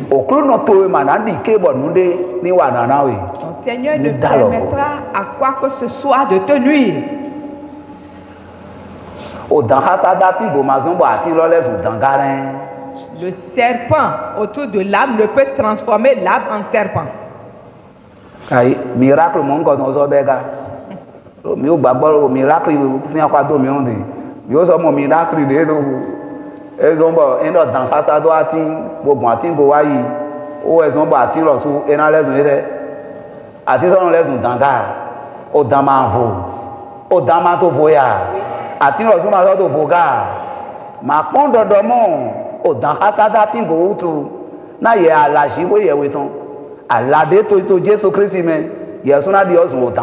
Ton Seigneur ne permettra à quoi que ce soit de te nuire. Le serpent autour de l'arbre ne peut transformer l'arbre en serpent. Miracle, mon God, nous obéga. Mi o gbagbo miracle fún akwado mi onde. Yo so mo miracle de lo. Ezombo endo dan fasado atin gbogbo atin go wayi. O ezombo atin lo su ena lezun ere. Ati so no lezun danga. O dan ma vo. O dan ma to voya. Atin lo su ma so to voga. Ma pon dodo mo. O dan fasado atin go utu. Na ye alashi bo ye weton. Alade to to Jesu Christ me. Ye so na di osun otan.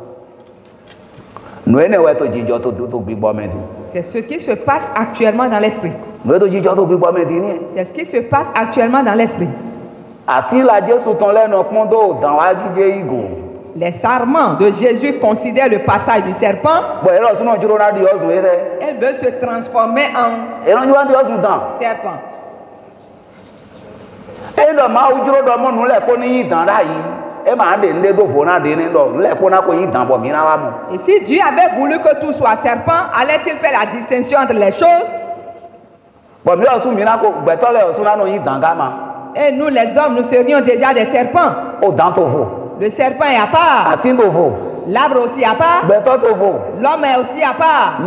C'est ce qui se passe actuellement dans l'esprit. C'est ce qui se passe actuellement dans l'esprit. Les sarments de Jésus considèrent le passage du serpent. Elle veut se transformer en serpent. Et si Dieu avait voulu que tout soit serpent, allait-il faire la distinction entre les choses? Et nous les hommes, nous serions déjà des serpents. Le serpent est à part. L'arbre aussi à part. L'homme est aussi à part.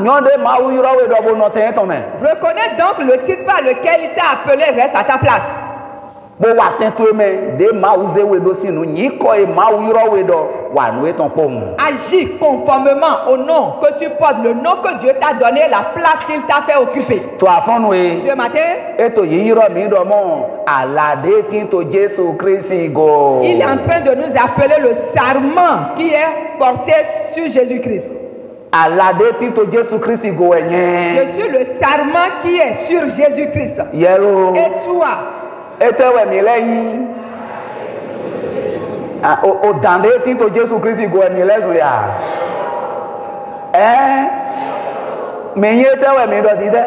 Reconnais donc le titre par lequel il t'a appelé, reste à ta place. bo wa tento me de ma uze we do sinu nyi ko e ma wiro we do wa nu eton po mu. Agis conformément au nom que tu portes, le nom que Dieu t'a donné, la place qu'il t'a fait occuper. To afonu e Ce matin, eto yiro mi do mo alade tin to Jesu Christ go. il est en train de nous appeler le serment qui est porté sur Jésus-Christ. Alade tin to Jesu Christ go enye. Je suis le serment qui est sur Jésus-Christ. Yero. Et toi, Etewe mi leyin. Ah, o o dande tin to Jesu Christ go mi lezo ya. Eh? Me ye tewe mi do dide.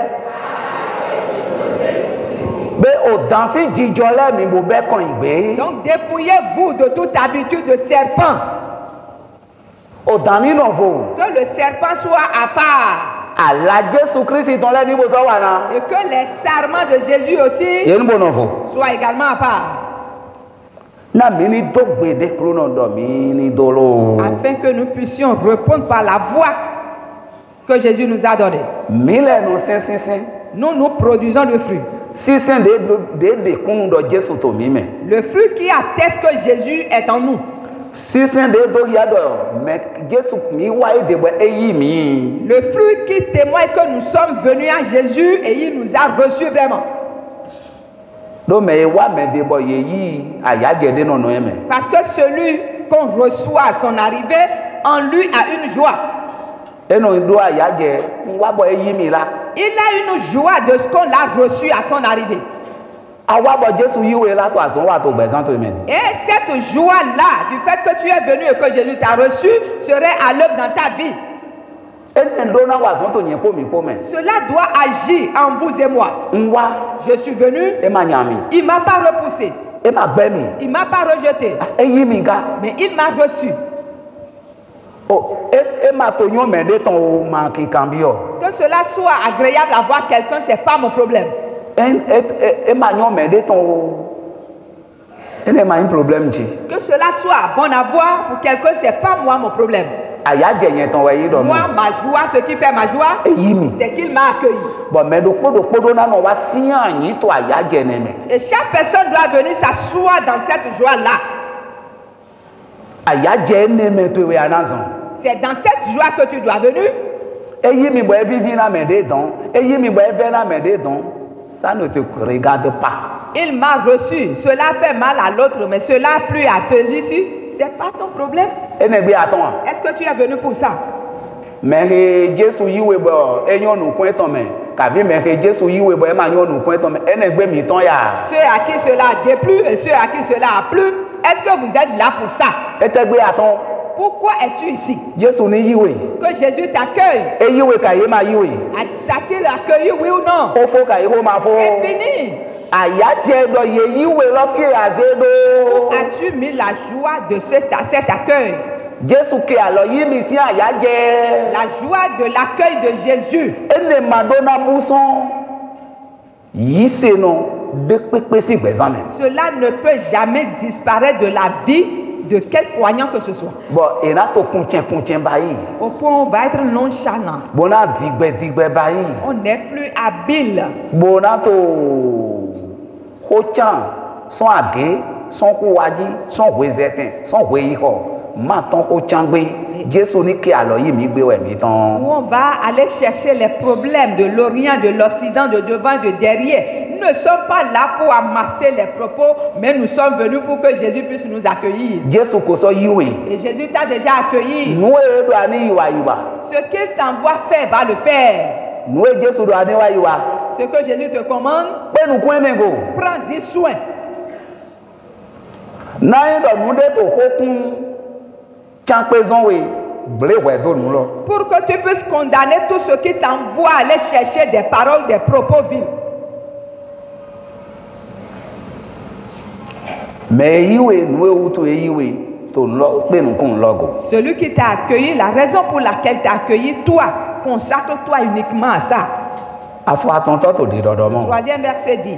Be o dansi jijole mi bo be kan igbe. donc dépouillez-vous de toute habitude de serpent. O dani no vo. Que le serpent soit à part. Ala Jesu Christ ton le ni bo so wa na. Et que les serments de Jésus aussi Ye nbo no vo. soient également à part. Na mi ni do gbe de kuro no do mi ni dolo. Afin que nous puissions répondre par la voix que Jésus nous a donnée. Mi le no sin sin sin. Nous, nous produisons le fruit. Sisin de de de kunu do Jesu to mi me. Le fruit qui atteste que Jésus est en nous. Sisin de do ya do me Jesu mi wa e de bo eyi mi. Le fruit qui témoigne que nous sommes venus à Jésus et il nous a reçus vraiment. Do me wa me de bo ye yi ayaje de no no me. Parce que celui qu'on reçoit à son arrivée, en lui a une joie. Eno do ayaje wa bo eyi mi la. Il a une joie de ce qu'on l'a reçu à son arrivée. Awa bo Jesu yiwe la to ason wa to gbezan to me. Et cette joie-là, du fait que tu es venu et que Jésus t'a reçu, serait à l'œuvre dans ta vie. Ene do na wa son to yen po mi po me. Cela doit agir en vous et moi. Nwa Je suis venu, e ma nyami. il ne m'a pas repoussé, E ma gbe mi. il ne m'a pas rejeté, Eyi mi ga. mais il m'a reçu. O e e ma to yon me de ton o ma ki cambio. Que cela soit agréable à voir quelqu'un, ce n'est pas mon problème. En e e ma yon me de ton o. Ene ma un problème ji. Que cela soit bon à voir pour quelqu'un, ce n'est pas moi mon problème. Ayaje yen ton we yi do mi. Moi, ma joie, ce qui fait ma joie, Eyi mi. c'est qu'il m'a accueilli. Bon me do podo podo na no wa sian yin to ayaje ne me. Et chaque personne doit venir s'asseoir dans cette joie-là. Ayaje ne me to we anazon. C'est dans cette joie que tu dois venir. Eyi mi bo e vivi na me de don. Eyi mi bo e ve na me de don. Ça ne te regarde pas. Il m'a reçu. Cela fait mal à l'autre, mais cela a plu à celui-ci. Ce n'est pas ton problème. Ene gbe aton. Est-ce que tu es venu pour ça? Me he Jesu yiwe bo enyon nu kun eton me. Kabi me he Jesu yiwe bo e ma nyon nu kun eton me. Ene gbe mi ton ya. Ceux à qui cela a déplu et ceux à qui cela a plu, est-ce que vous êtes là pour ça? Ete gbe aton. Pourquoi es-tu ici? Jesu ni yiwe. Que Jésus t'accueille. E yiwe ka ye ma yiwe. T'a-t-il accueilli, oui ou non? O fo ka ye ho ma fo. C'est fini. Ayaje do ye yiwe lo fi aze do. As-tu mis la joie de cet, cet accueil? Jesu ke alo yi mi si ayaje. La joie de l'accueil de Jésus. Ene madonna muson. Yi se no de pepe si gbezan me. Cela ne peut jamais disparaître de la vie de quel croyant que ce soit. Bon, et na to kuntien kuntien bayi. Au point où on va être nonchalant. Bona digbe digbe bayi. On n'est plus habile. Bona to hochan son age, son kuwaji, son wezeten, son weyiho. Ma ton hochan gbe. Jesu ni ke alo yi mi gbe we mi ton. Où on va aller chercher les problèmes de l'Orient, de l'Occident, de devant, de derrière. Nous ne sommes pas là pour amasser les propos, mais nous sommes venus pour que Jésus puisse nous accueillir. Jesu ko so yiwe. Et Jésus t'a déjà accueilli. Nu e do ani yiwa yiwa. Ce qu'il t'envoie faire, va le faire. Nu e Jesu do ani wa yiwa. Ce que Jésus te commande, Pe nu kun me go. prends-y soin. Na yin do nu de to hokun chan pe zon we. Ble we do nu lo. Pour que tu puisses condamner tout ce qui t'envoie aller chercher des paroles, des propos vils. Mais yiwe nu e uto e yiwe to lo pe nu kun logo. Celui qui t'a accueilli, la raison pour laquelle t'a accueilli, toi, consacre-toi uniquement à ça. Afo atonto to di dodo mo. Troisième verset dit,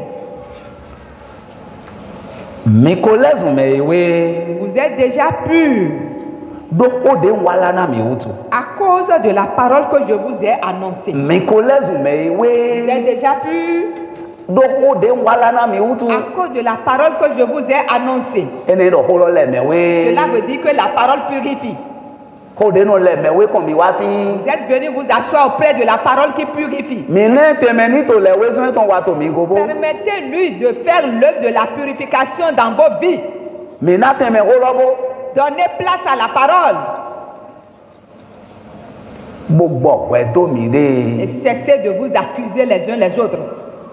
Mi kolezu me ewe. vous êtes déjà purs Do ode wala na mi utu. à cause de la parole que je vous ai annoncée. Mi kolezu me Vous êtes ewe. déjà purs doko de wala na mi utu À cause de la parole que je vous ai annoncée. ene do holo le mewe Cela veut dire que la parole purifie. ko de no le mewe ko mi wasi Vous êtes venus vous asseoir auprès de la parole qui purifie. mi ne temeni to le wezo ton wato mi gobo Permettez-lui de faire l'œuvre de la purification dans vos vies. mi na teme holobo Donnez place à la parole gbogbo pe to mi et de cessez de vous accuser les uns les autres.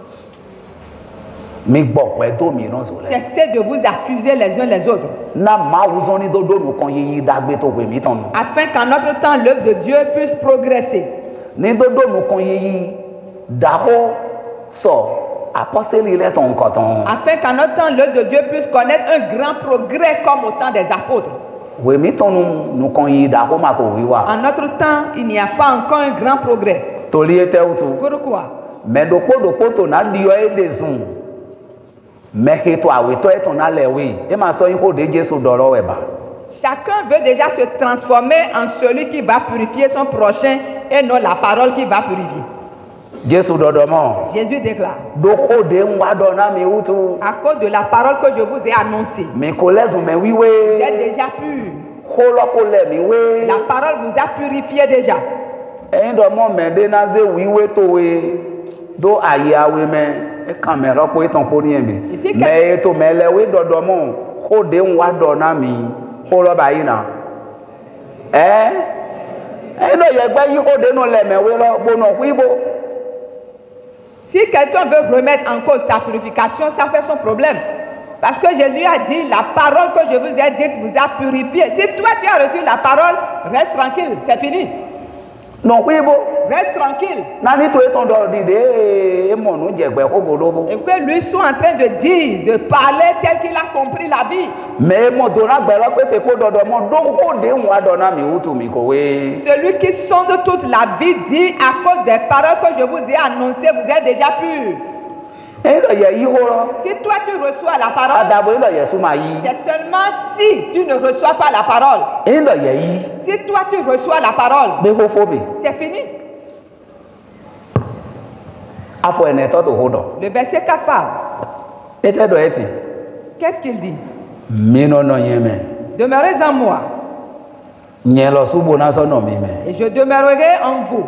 mi gbo pe to mi ran so le Cessez de vous accuser les uns les autres. na ma wuzo ni do do nu kan yiyi dagbe to pe mi ton Afin qu'en notre temps, l'œuvre de Dieu puisse progresser. ni do do nu kan yiyi daho so apostoli le ton koton Afin qu'en notre temps, l'œuvre de Dieu puisse connaître un grand progrès comme au temps des apôtres. we mi ton nu kan yiyi daho ma ko wiwa En notre temps, il n'y a pas encore un grand progrès. toli ete utu Pourquoi? me doko doko to na dio e de sun me heto aweto e ton na lewe e ma so yin ko de Jesu doro we ba Chacun veut déjà se transformer en celui qui va purifier son prochain et non la parole qui va purifier. Jesu dodo mo Jésus déclare, doko de nwa do na mi utu à cause de la parole que je vous ai annoncée, mi ko lezu me vous wiwe êtes déjà purs. holo ko le mi we La parole vous a purifié déjà. ẹyin dọ mọ mẹde na ze wiwe towe do aye awe me e kan me rọpò itan po ni emi Isi ke- me eto me lewe dọdọ mọ ko de nwa dọ na mi ko rọ ba yi na ẹ ẹyin dọ yẹ gbẹ yi ko de nu lẹ mẹwe lọ gbóná kú ibo Si quelqu'un veut remettre en cause sa purification, ça fait son problème. Parce que Jésus a dit, la parole que je vous ai dite vous a purifié. Si toi tu as reçu la parole, reste tranquille, c'est fini. nà kú ibo Reste tranquille. nani to etan dọ dìde e mọ nu jẹgbẹ kó gòdòbó Et que lui soit en train de dire, de parler tel qu'il a compris la vie. mẹ mọ tó na gbẹrọ pété kó dọdọ mọ dókó de nwa dọ na mi utu mi kò wé. Celui qui sonde toute la vie dit, à cause des paroles que je vous ai annoncées, vous êtes déjà purs. ẹyin dọ yẹ yí hó lọ Si toi tu reçois la parole, adabo ẹyin dọ yẹ súnmọ yí c'est seulement si tu ne reçois pas la parole. ẹyin dọ yẹ yí Si toi tu reçois la parole, gbé hó fóbi. c'est fini. afọ ẹnẹ tọ tó hó dọ Le verset quatre parle. ètè dọ ẹtì Qu'est-ce qu'il dit? mí nọnà yẹn mẹ Demeurez en moi yẹn lọ súbò náà sọnà mi mẹ et je demeurerai en vous.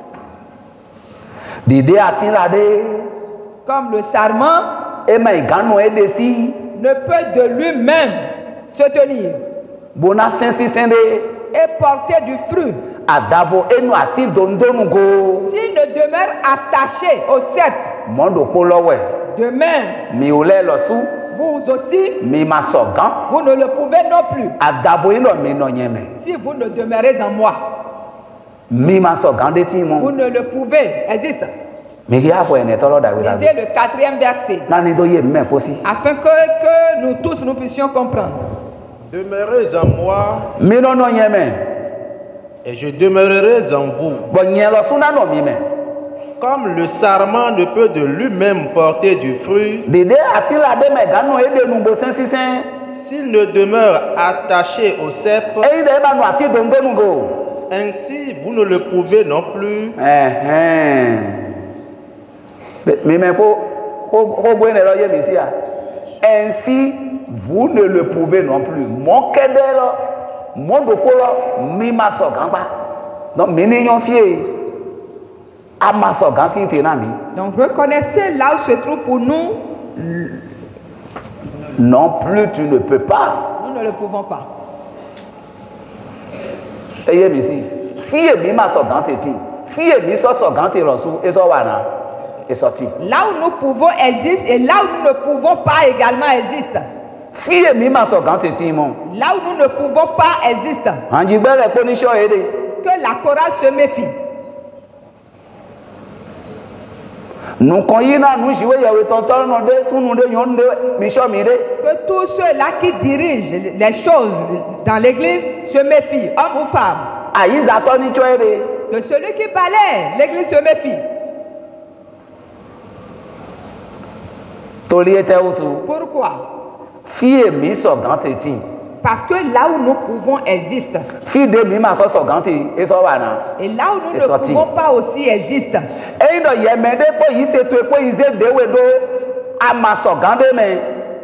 dìde àtìládé Comme le sarment ẹmẹ ìgànnù ẹdẹ sí ne peut de lui-même se tenir bona sẹnsísẹndé et porter du fruit àdàbò ẹnu àti dòńdónùgò s'il ne demeure attaché au sceptre. mọ́ndòkó lọ́wẹ̀ De même, mi ò lẹ́ lọ sú vous aussi, mi máa sọ̀ gán vous ne le pouvez non plus àdàbò yín lọ mi nọ yẹn mẹ si vous ne demeurez en moi. mi máa sọ̀ gán dé tí Vous mo ne le pouvez. Existe. mi kí àfọ ẹnẹ tọrọ dàgbé dàgbé Lisez le quatrième verset náà ní tó yé mi mẹ kó sí. afin que, que nous tous nous puissions comprendre. Demeurez en moi mi nọnà yẹn mẹ et je demeurerai en vous. bọ̀ yẹn lọ sún náà nọ mi mẹ. Comme le sarment ne peut de lui-même porter du fruit dede àtìládé mẹgánù èdè nùgbò sẹnsísẹn s'il ne demeure attaché au cep, ẹyin dẹ bá nu àti dòńdónùgò. ainsi vous ne le pouvez non plus. mi mẹ kó kó bóyá ẹ̀rọ yé mi sí à ainsi vous ne le pouvez non plus mọ kẹdẹ lọ mọ dòkó lọ mi máa sọ gán pa donc mi ní yan fíè a máa sọ gán tí ń tè náà mi. Donc reconnaissez là où se trouve pour nous, non plus tu ne peux pas. nous ne le pouvons pas. ẹ yé mi sí fíè mi máa sọ gán tètè fíè mi sọ sọ gán tè lọ sún ẹ sọ wà náà ẹ sọ tì. Là où nous pouvons existe et là où nous ne pouvons pas également existe. fíè mi máa sọ gán tètè mọ. Là où nous ne pouvons pas existe. àǹjìgbẹ́rẹ̀ pé oníṣọ́ èdè. Que la chorale se méfie. nùkàn yìí náà nù ìṣìwé yẹ̀wò tọ̀ntọ̀ náà dé súnú dé yọ̀ọ́ dé mísọ́ mi dé. Que tous ceux-là qui dirigent les choses dans l'église se méfient, hommes ou femmes. àyíṣàtọ̀ ní tíọ́ èdè. Que celui qui balaie l'église se méfie. torí ẹ tẹ́ wùtú Pourquoi? fí èmi sọ̀gán tètè Parce que là où nous pouvons existe. Fi de mi ma so so gan ti e so wa na. Et là où nous Et ne sorti. pouvons pas aussi existe. E ndo ye me de po yi se to po yi ze de we do a ma so gan de me.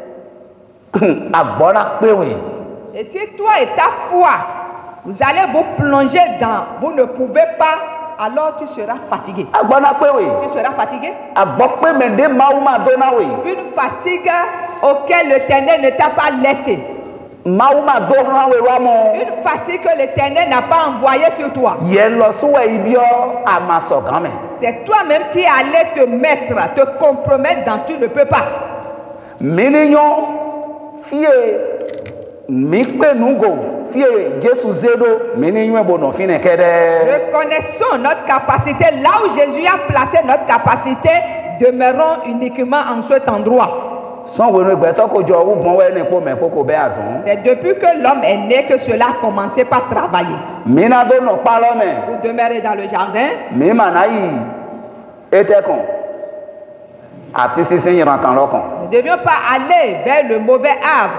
Agbona pe we. Et si toi et ta foi, vous allez vous plonger dans, vous ne pouvez pas, alors tu seras fatigué. Agbona pe we. Tu seras fatigué. Agbo pe me de ma u ma do na we. Une fatigue auquel l'Éternel ne t'a pas laissé. Ma u ma do na we wa mo. Une fatigue que l'Éternel n'a pas envoyée sur toi. Ye lo su we ibio a ma so gan me. C'est toi-même qui allais te mettre, te compromettre dans tu ne peux pas. Milinyo fie mi pe nugo fie Jésus zedo milinyo e bono fine kede. Reconnaissons notre capacité. Là où Jésus a placé notre capacité, demeurons uniquement en cet endroit. Son wenu gbeto ko jo wu gbon we ni po me koko be azun. C'est depuis que l'homme est né que cela a commencé par travailler. Mina do no pa lo me. Vous demeurez dans le jardin. Mi mana yi ete kon. Ati sisin yiran kan lo kon. Nous ne devions pas aller vers le mauvais arbre.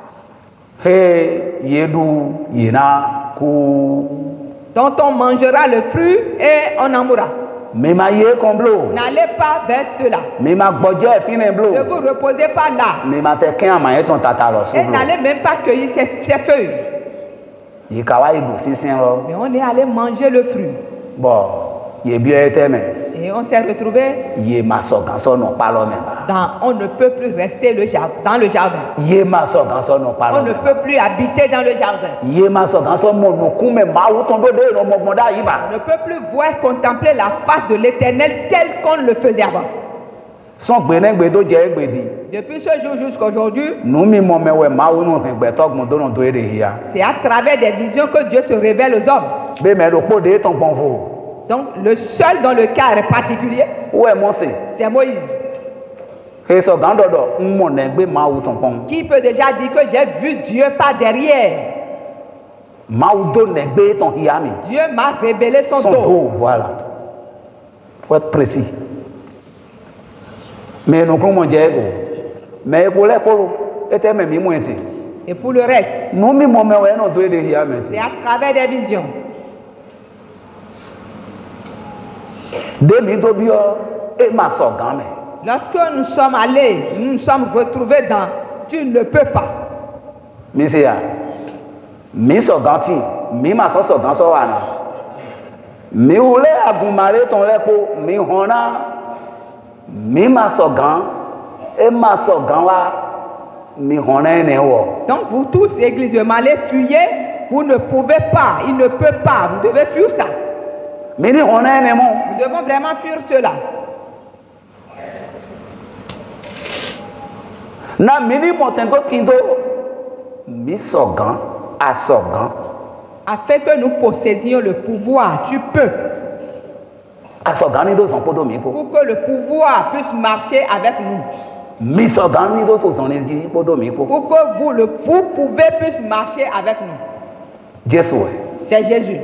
He yedu yina ku. Dont on mangera le fruit et on en mourra. Mi ma ye kon blo. N'allez pas vers cela. Mi ma gboje fine blo. Ne vous reposez pas là. Mi ma te ken amaye ton tata lo so Et blo. n'allez même pas cueillir ces, ces feuilles. Yi kawa ibu sisin lo. Mais on est allé manger le fruit. Bon, ye bi ete me. Et on s'est retrouvé Ye ma so gan so no pa lo me ba. dans, on ne peut plus rester le jardin, dans le jardin. Ye ma so gan so no pa On lo ne me. peut plus habiter dans le jardin. Ye ma so gan so mo no kun me ma wu ton do de no mo gboda yi On ba. ne peut plus voir, contempler la face de l'Éternel tel qu'on le faisait avant. Son gbe ne gbe do je gbe di. Depuis ce jour jusqu'à aujourd'hui, Nu mi mo me we ma wu no gbe to gbon do no do ere ya. c'est à travers des visions que Dieu se révèle aux hommes. Be me ro po de ton gbon fo. Donc, le seul dans le cas particulier, Wo e mo se. c'est Moïse, He so gan do do mo ne gbe ma wu ton pon. qui peut déjà dire que j'ai vu Dieu par derrière. Ma wu do ne gbe ton ya mi. Dieu m'a révélé son Son dos. do, voilà. Faut être précis. Mais nous comment dire go. Mais pour les polo, était même mi moiti. Et pour le reste, Nous mi mo me we no do de ya meti. c'est à travers des visions. De mi do bio e ma so gan me. Lorsque nous sommes allés, nous nous sommes retrouvés dans tu ne peux pas. Mi se ya. Mi so gan ti, mi ma so so gan so wa na. Mi ule agumare ton le po, mi hona. Mi ma so gan, e ma so gan wa mi hona ne wo. Donc vous tous, église de Malais, fuyez, vous ne pouvez pas, il ne peut pas, vous devez fuir ça. Mi ni hona ne mo. Nous devons vraiment fuir cela. Na mi ni mo ten to tindo. Mi so gan, a so gan. Afin que nous possédions le pouvoir, tu peux, A so gan ni do son podo mi ko. pour que le pouvoir puisse marcher avec nous. Mi so gan ni do so son ni podo mi ko. Pour que vous, le, vous pouvez puisse marcher avec nous. Jesu e. C'est Jésus.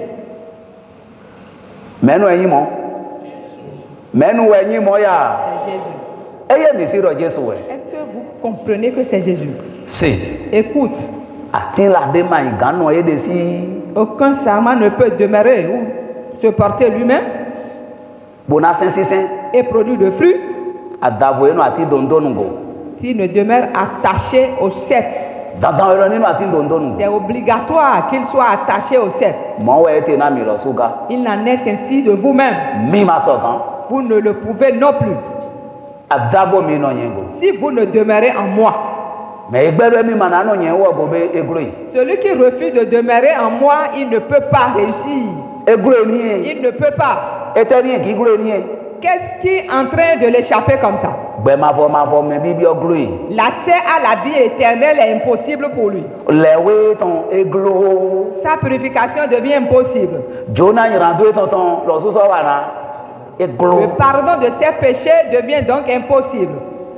Menu eyin mo. Menu eyin mo ya. C'est Jésus. Eye mi si ro Jesu e. Est-ce que vous comprenez que c'est Jésus? Si. Écoute, Ati la de ma igano e de si. aucun serment ne peut demeurer ou se porter lui-même Bona sen si sen. et produire de fruits Adavo eno ati dondo nugo. s'il ne demeure attaché au sceptre. Dadan ero ninu ati dondo nugo. C'est obligatoire qu'il soit attaché au sceptre. Mo we ete na mi ro suga. Il n'en est ainsi de vous-même. Mi ma so gan. Vous ne le pouvez non plus. Adabo mi no yengo. Si vous ne demeurez en moi, Mais egbere mi mana no yen wo go be egro yi. celui qui refuse de demeurer en moi, il ne peut pas réussir. Egro ni e. Il ne peut pas. Ete ni ki egro ni e. Qu'est-ce qui est en train de l'échapper comme ça? Gbe ma fo ma fo me bibi ogro yi. L'accès à la vie éternelle est impossible pour lui. Lewe ton eglo. Sa purification devient impossible. Jonah yrandu ton ton lo so so wa na. Le Eglo. pardon de ses péchés devient donc impossible.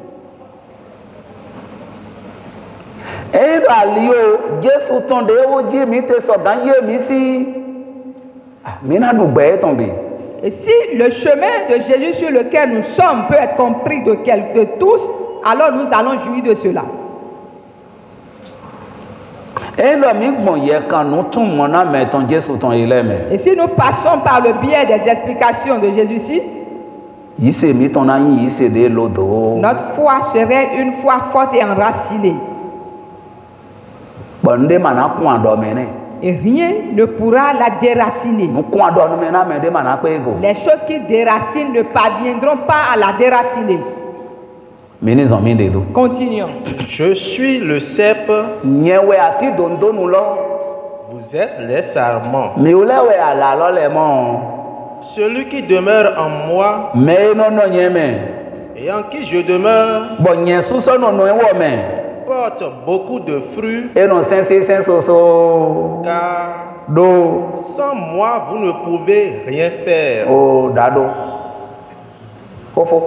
Eyin do ali o Jesu ton de wo ji mi te so gan ye mi si. Ah, mi na du gbe ton bi. Et si le chemin de Jésus sur lequel nous sommes peut être compris de, quel- de tous, alors nous allons jouir de cela. Et si nous passons par le biais des explications de Jésus-ci, notre foi serait une foi forte et enracinée. Et rien ne pourra la déraciner. Les choses qui déracinent ne parviendront pas à la déraciner. Continuons. Je suis le cep, vous êtes les sarments. Celui qui demeure en moi et en qui je demeure porte beaucoup de fruits, car sans moi vous ne pouvez rien faire. Oh, dado. Kofo.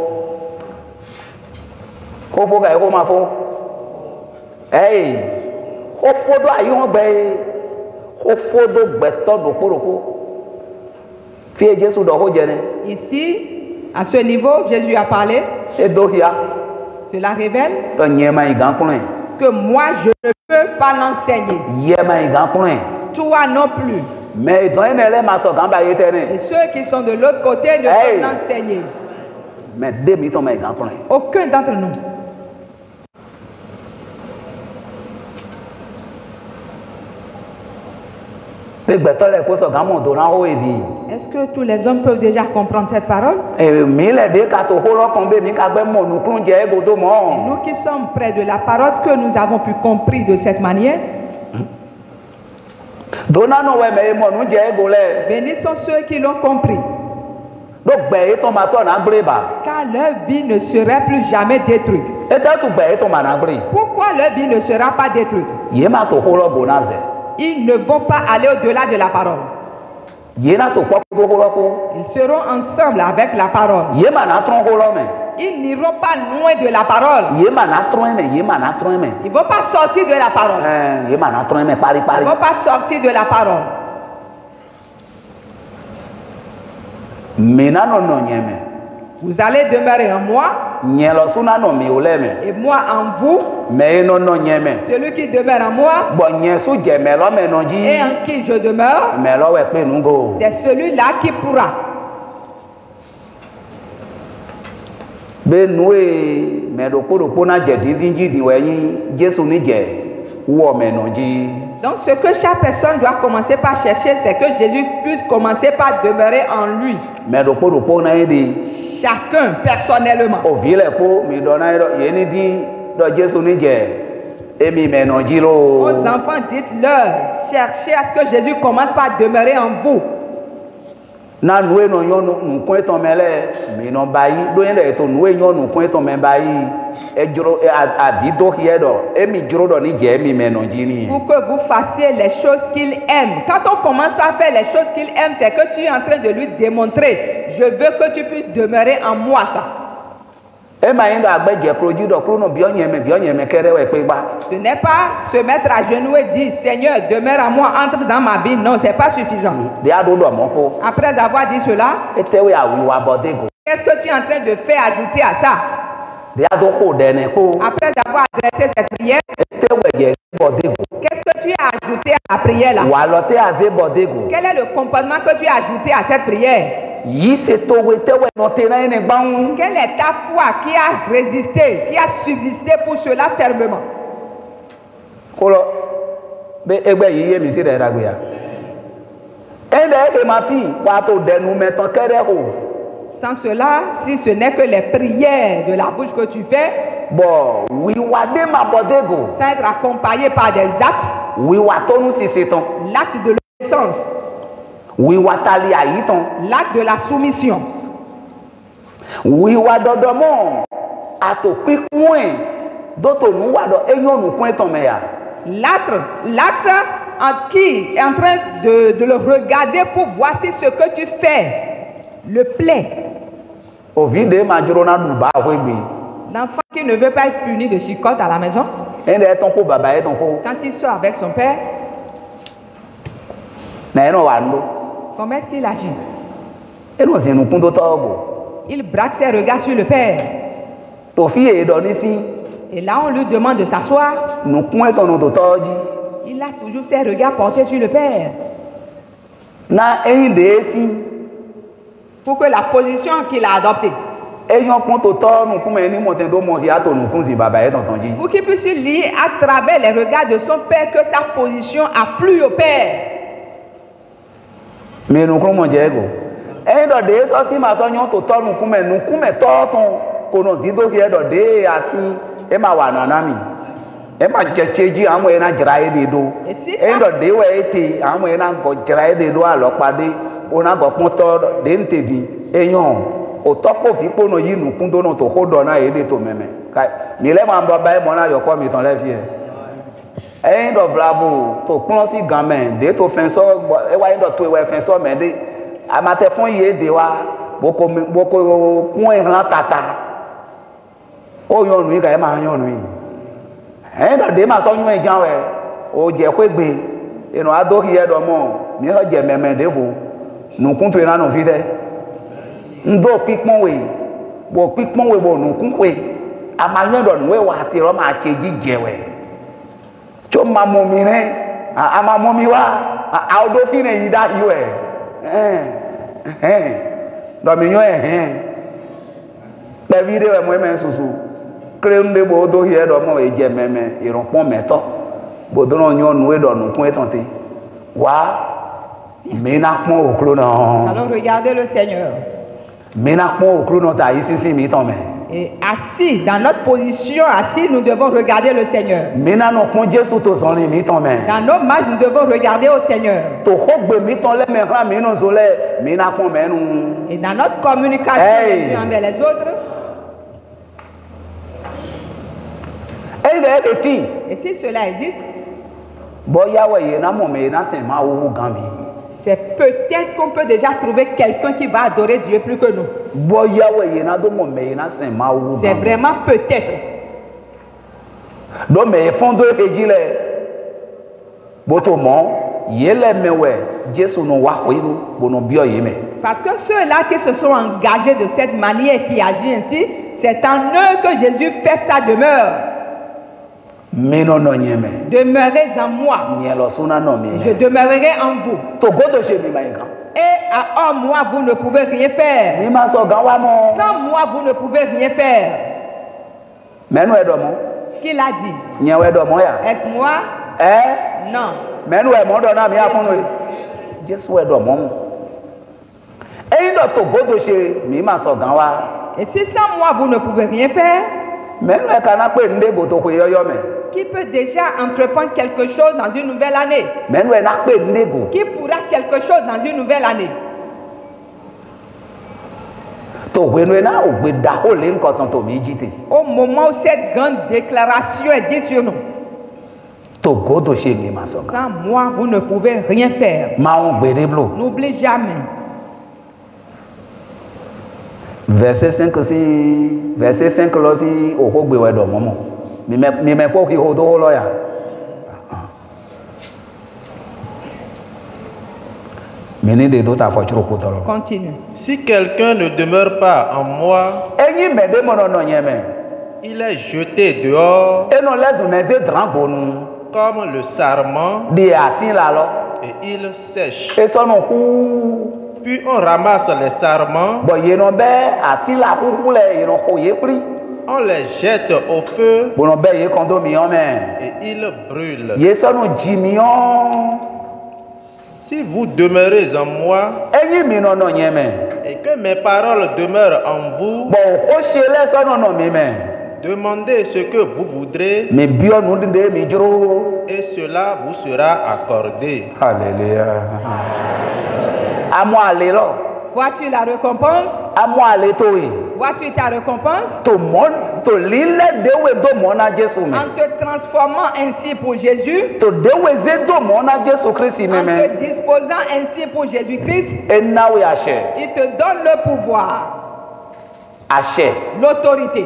Kofo ga ko ma fo. Hey. Kofo do ayi won gbe. Kofo do gbeto do poroko. Fi Jésus do ho jene. Ici, à ce niveau, Jésus a parlé. E do hia. Cela révèle To nyema igan kunle. que moi je ne peux pas l'enseigner. Yema igan kunle. Toi non plus. Mais dans une élève ma so kan ba yetene. Et ceux qui sont de l'autre côté ne Hey. peuvent l'enseigner. Mais demi to ma igan kunle. Aucun d'entre nous. Pe gbeto le ko so kan mo do na ho edi. Est-ce que tous les hommes peuvent déjà comprendre cette parole? E mi le de ka to ho lo kan be mi ka gbe mo nu kun je go do mo. Nous qui sommes près de la parole, ce que nous avons pu comprendre de cette manière, Dona no we me mo nu je go le. bénis sont ceux qui l'ont compris, Do gbe e to ma so na gbre ba. car leur vie ne serait plus jamais détruite. E ta tu gbe e to ma na gbre. Pourquoi leur vie ne sera pas détruite? Ye ma to ho lo go na ze. Ils ne vont pas aller au-delà de la parole. Ye na to po do ho lo ko. Ils seront ensemble avec la parole. Ye ma na tron ho lo me. Ils n'iront pas loin de la parole. Ye ma na tron me, ye ma na tron me. Ils ne vont pas sortir de la parole. Eh, ye ma na tron me pari Ils pari. ne vont pas sortir de la parole. Me na no no nye me. Vous allez demeurer en moi Nye lo su na no mi o le me. et moi en vous. Me no no nye me. Celui qui demeure en moi Bo nye su je me lo me no ji. et en qui je demeure, Me lo we pe nu go. c'est celui-là qui pourra. Be nu e me do ko do ko na je di di ji di we yin. Jesu ni je wo me no ji. Donc ce que chaque personne doit commencer par chercher, c'est que Jésus puisse commencer par demeurer en lui. Me do ko do ko na e di. Chacun personnellement. O vi le ko mi do na e do ye ni di do Jesu ni je. E mi me no ji lo. Aux enfants, dites-leur, cherchez à ce que Jésus commence par demeurer en vous. Na nu e no yo nu nu ko eton me le mi no ba yi do yen le to nu e yo nu ko eton me ba yi e juro e adi do hie do e mi juro do ni je mi me no ji ni. Pour que vous fassiez les choses qu'il aime. Quand on commence par faire les choses qu'il aime, c'est que tu es en train de lui démontrer. Je veux que tu puisses demeurer en moi, ça. E ma yin do agbe je kro ji do kro no bi onye me bi onye me kere we pe gba. Ce n'est pas se mettre à genoux et dire, Seigneur, demeure en moi, entre dans ma vie. Non, c'est pas suffisant. De ado do mo ko. Après avoir dit cela, E te we awi wa bode go. qu'est-ce que tu es en train de faire ajouter à ça? De ado ko de ne ko. Après avoir adressé cette prière, E te we je bode go. qu'est-ce que tu as ajouté à la prière là? Wa lo te aze bode go. Quel est le comportement que tu as ajouté à cette prière? Yi se to we te we no te na ene gba un. Quelle est ta foi qui a résisté, qui a subsisté pour cela fermement? Ko lo be egbe yi ye mi si de dagbe ya. Ende e mati wa to denu metan kere ho. Sans cela, si ce n'est que les prières de la bouche que tu fais, Bo wi wa de ma bode go. sans être accompagné par des actes, Wi wa to nu sisi ton. l'acte de l'obéissance, Wi wa tali ayi ton. l'acte de la soumission, Wiwa dodo mo ato pikun do to nu wa do eyon nu kun ton me ya. l'acte, l'acte en qui est en train de, de le regarder pour voir si ce que tu fais le plaît. O vi de ma juro na du ba ho gbe. L'enfant qui ne veut pas être puni de chicotte à la maison, Ende e ton ko baba e ton ko. quand il sort avec son père, Na eno wa ndo. comment est-ce qu'il agit? Eno zinu kun do to go. Il braque ses regards sur le père. To fi e do ni si Et là, on lui demande de s'asseoir. nu kun e ton no to to ji. Il a toujours ses regards portés sur le Père. Na eyin de si. Pour que la position qu'il a adoptée. Eyon ponto to nu kuma ni mo ten do mo ya to nu kun si baba e tonton ji. Pour qu'il puisse lire à travers les regards de son Père que sa position a plu au Père. Me nu kun mo je go. Eyin do de so si ma so yon to to nu kuma nu kuma to ton ko no di do ke do de asin e ma wa na na mi. E ma checheji àwọn e na jira e de do. Eyin do de we ete àwọn e na go jira e de do alopade o na go pon to de ntedi eyon o topo fi po no yi nu kun do no to hold on na e de to meme kai mi le ma nbo ba e mo na yo ko mi tan le fi e end of bravo to pon si gamen de to fen so e wa end of to e wa fen so me de amate fun ye de wa boko boko kun e ran tata o yon nu ka e ma yon nu end of de ma so yun e jan we o je ko egbe inu ado ki ye do mo mi ho je meme de fo nu kun to ina no fi de ndo pipon we bo pipon we bo nu kun we amayan do nu we wa ti ro ma cheji jewe cho ma mo mi re ama mo mi wa a odo fi ne yi da yo e eh eh do mi yo eh eh pe video e mo me susu kre nde bo do ye do mo e je meme irun pon meto bo do no yo nu we do nu kun e ton te wa mi na pon okro na. Allons regarder le Seigneur. Et assis, dans notre position, assis, nous devons regarder le Seigneur. Dans nos marches, nous devons regarder au Seigneur. Et dans notre communication hey. les uns envers les autres. Et si cela existe, c'est peut-être qu'on peut déjà trouver quelqu'un qui va adorer Dieu plus que nous. C'est vraiment peut-être. Parce que ceux-là qui se sont engagés de cette manière, qui agissent ainsi, c'est en eux que Jésus fait sa demeure. Demeurez en moi. Je demeurerai en vous. Et à moi, vous ne pouvez rien faire. Sans moi, vous ne pouvez rien faire. Qui l'a dit? Est-ce moi? Non. Et si sans moi, vous ne pouvez rien faire, qui peut déjà entreprendre quelque chose dans une nouvelle année? Qui pourra quelque chose dans une nouvelle année? Au moment où cette grande déclaration est dite sur nous, sans moi, vous ne pouvez rien faire. N'oublie jamais. Verset cinq si verset cinq là si au gbe we do momo mi me mi me ko ki ho do lo ya meni de do ta fo chiro ko toro. Continue. Si quelqu'un ne demeure pas en moi, enyi me de mono no nyeme, il est jeté dehors et non les meze drangonu comme le sarment de atin la lo et il sèche. Et son ku puis on ramasse les sarments, on les jette au feu et ils brûlent. Si vous demeurez en moi et que mes paroles demeurent en vous, demandez ce que vous voudrez et cela vous sera accordé. Alléluia. Vois-tu la récompense? Vois-tu ta récompense? En te transformant ainsi pour Jésus, en te disposant ainsi pour Jésus-Christ, il te donne le pouvoir, l'autorité.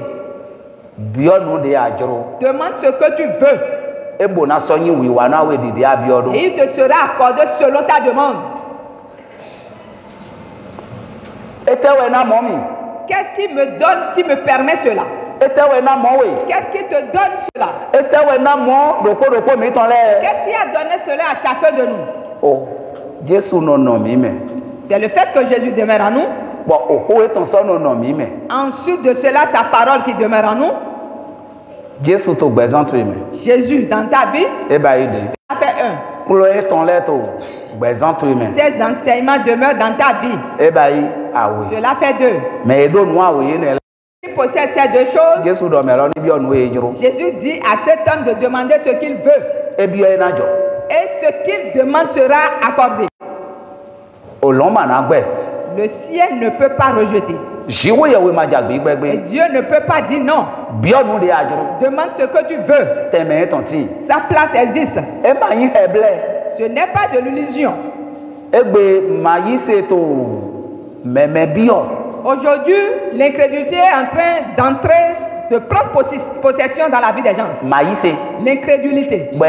Demande ce que tu veux et il te sera accordé selon ta demande. Qu'est-ce qui me donne, qui me permet cela? Qu'est-ce qui te donne cela? Qu'est-ce qui a donné cela à chacun de nous? Oh, Jésus non non mime. C'est le fait que Jésus demeure en nous. Bon, oh, oh, ton son non non mime. Ensuite de cela, sa parole qui demeure en nous. Jésus to gbezantu ime. Jésus dans ta vie. Eh ben, il dit. Ça fait un. Pour ton lettre, gbezantu ime. Ces enseignements demeurent dans ta vie. Eh ben, ah oui. Cela fait deux. Mais il donne moi oui, il Il possède ces deux choses. Jésus Jésus dit à cet homme de demander ce qu'il veut. Et ce qu'il demande sera accordé. Le ciel ne peut pas rejeter. Et Dieu ne peut pas dire non. Demande ce que tu veux. Sa place existe. Ce n'est pas de l'illusion. Aujourd'hui, l'incrédulité est en train d'entrer, de prendre possession dans la vie des gens. L'incrédulité. On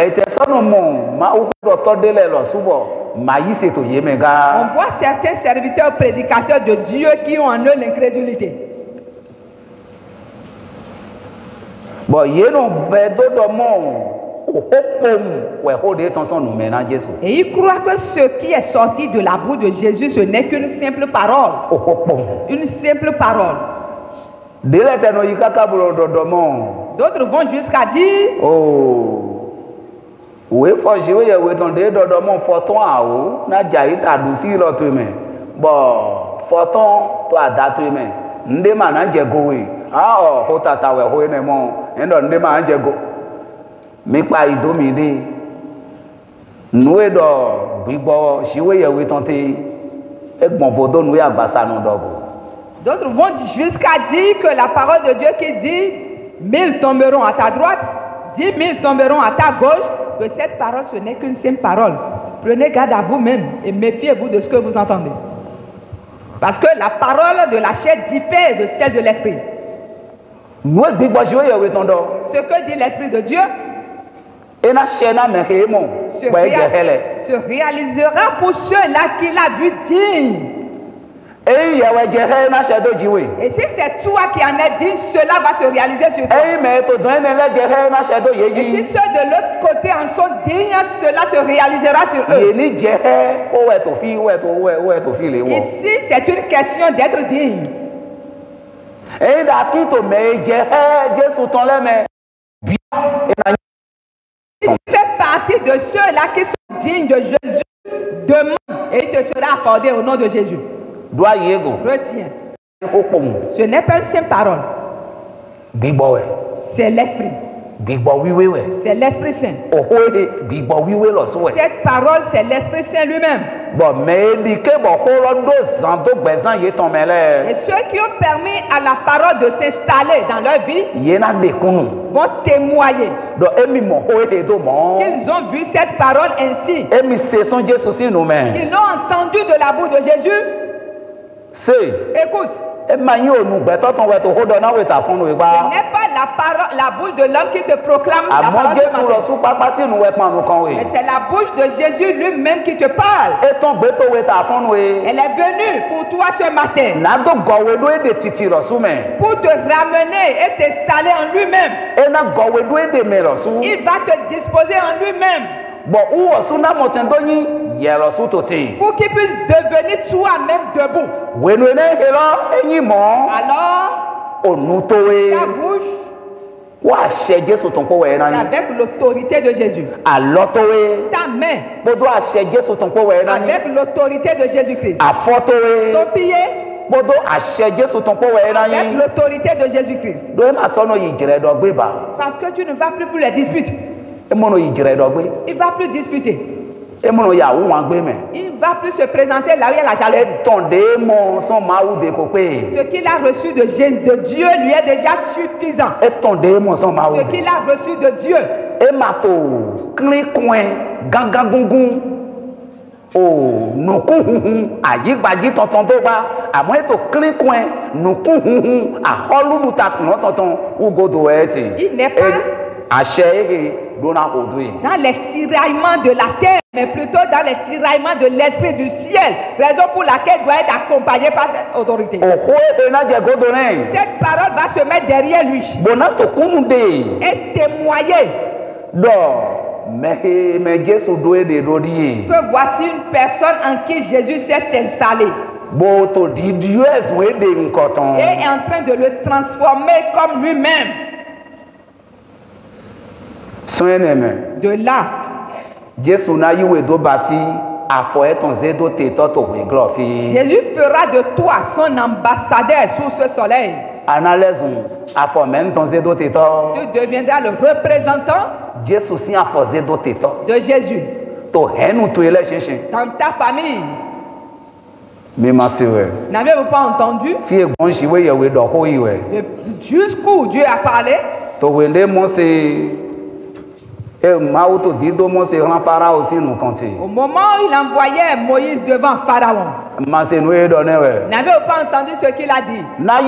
voit certains serviteurs prédicateurs de Dieu qui ont en eux l'incrédulité. Et il croit que ce qui est sorti de la bouche de Jésus, ce n'est qu'une simple parole. Une simple parole. D'autres vont jusqu'à dire, oh, oui, il faut jouer avec ton dé dans mon photon à eau, n'a jamais traduit l'autre main. Bon, photon, toi, date main. Ndema na jego ah oh hotata we ho ne mo endo ndema jego mi pa idomide nuwe do gbigbo siwe ye we tonte egbon vodo nuwe agbasa nu dogo. D'autres vont jusqu'à dire que la parole de Dieu qui dit mille tomberont à ta droite, dix mille tomberont à ta gauche, que cette parole ce n'est qu'une simple parole. Prenez garde à vous-même et méfiez-vous de ce que vous entendez. Parce que la parole de la chair diffère de celle de l'esprit. Ce que dit l'esprit de Dieu se, réal se réalisera pour ceux-là qui l'ont vu digne. Et si c'est toi qui en es digne, cela va se réaliser sur toi. Et si ceux de l'autre côté en sont dignes, cela se réalisera sur eux. Ici, c'est une question d'être digne. Si tu fais partie de ceux-là qui sont dignes de Jésus, demande et il te sera accordé au nom de Jésus. Retiens. Ce n'est pas une simple parole. C'est l'esprit. C'est l'Esprit Saint. Cette parole, c'est l'Esprit Saint lui-même. Et ceux qui ont permis à la parole de s'installer dans leur vie vont témoigner qu'ils ont vu cette parole ainsi. Qu'ils l'ont entendu de la bouche de Jésus. Écoute. Ce n'est pas la parole, la bouche de l'homme qui te proclame la parole de matin. Mais c'est la bouche de Jésus lui-même qui te parle. Elle est venue pour toi ce matin. Pour te ramener et t'installer en lui-même. Il va te disposer en lui-même. Pour qu'il puisse devenir toi-même debout. Alors, ta bouche, avec l'autorité de Jésus. Ta main, avec l'autorité de Jésus-Christ. Ton pied, avec l'autorité de Jésus-Christ. Parce que tu ne vas plus pour les disputes. Il ne va plus disputer. Il ne va plus se présenter là où il y a la jalousie. Ce qu'il a reçu de, de Dieu lui est déjà suffisant. Ce qu'il a reçu de Dieu. Il n'est pas dans les tiraillements de la terre. mais plutôt dans les tiraillements de l'esprit du ciel, raison pour laquelle il doit être accompagné par cette autorité. Cette parole va se mettre derrière lui et témoigner que voici une personne en qui Jésus s'est installé et est en train de le transformer comme lui-même. De là, Jésus fera de toi son ambassadeur sous ce soleil. Tu deviendras le représentant de Jésus dans ta famille. N'avez-vous pas entendu jusqu'où Dieu a parlé? Au moment où il envoyait Moïse devant Pharaon, n'avez-vous pas entendu ce qu'il a dit?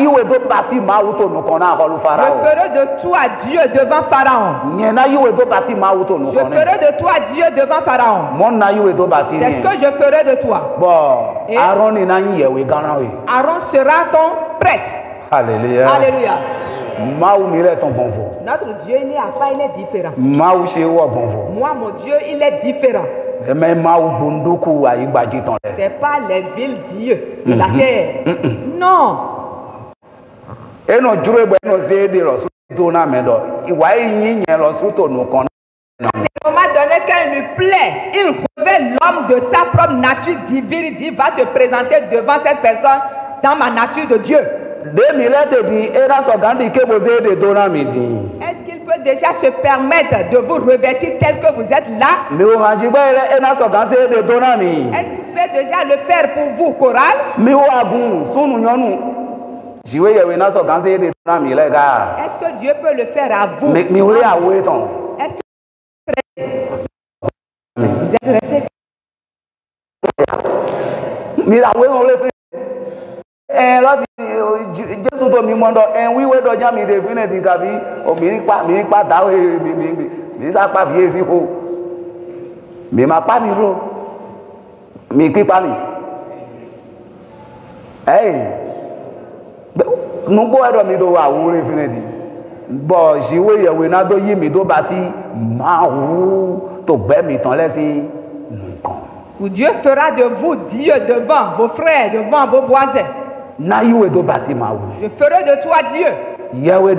Je ferai de toi Dieu devant Pharaon. Je ferai de toi Dieu devant Pharaon. C'est ce que je ferai de toi. Et Aaron sera ton prêtre. Alléluia. Alléluia. Notre Dieu, il n'est pas, il est différent. Moi, mon Dieu, il est différent. Ce n'est pas les villes Dieu de la terre. Non. À un moment donné, quand il lui plaît, il revêt l'homme de sa propre nature divine. Il dit, va te présenter devant cette personne dans ma nature de Dieu. Est-ce qu'il peut déjà se permettre de vous revêtir tel que vous êtes là? Est-ce qu'il peut déjà le faire pour vous, chorale? Est-ce que Dieu peut le faire à vous? Est-ce que vous êtes resté? Eh, là, Jésus to mi mondo, eh, oui, oui, do jami de fine di gabi, o mi pa, mi pa dawe, mi, mi, mi, mi sa pa vie si ho, mi ma pa mi ro, mi ki pa mi. Eh, no bo edo mi do wa wure fine di, bo jiwe ye we na do yi mi do basi, ma wu to gbe mi tan lesi, nkan. Où Dieu fera de vous Dieu devant vos frères, devant vos voisins. Je ferai de toi Dieu. Le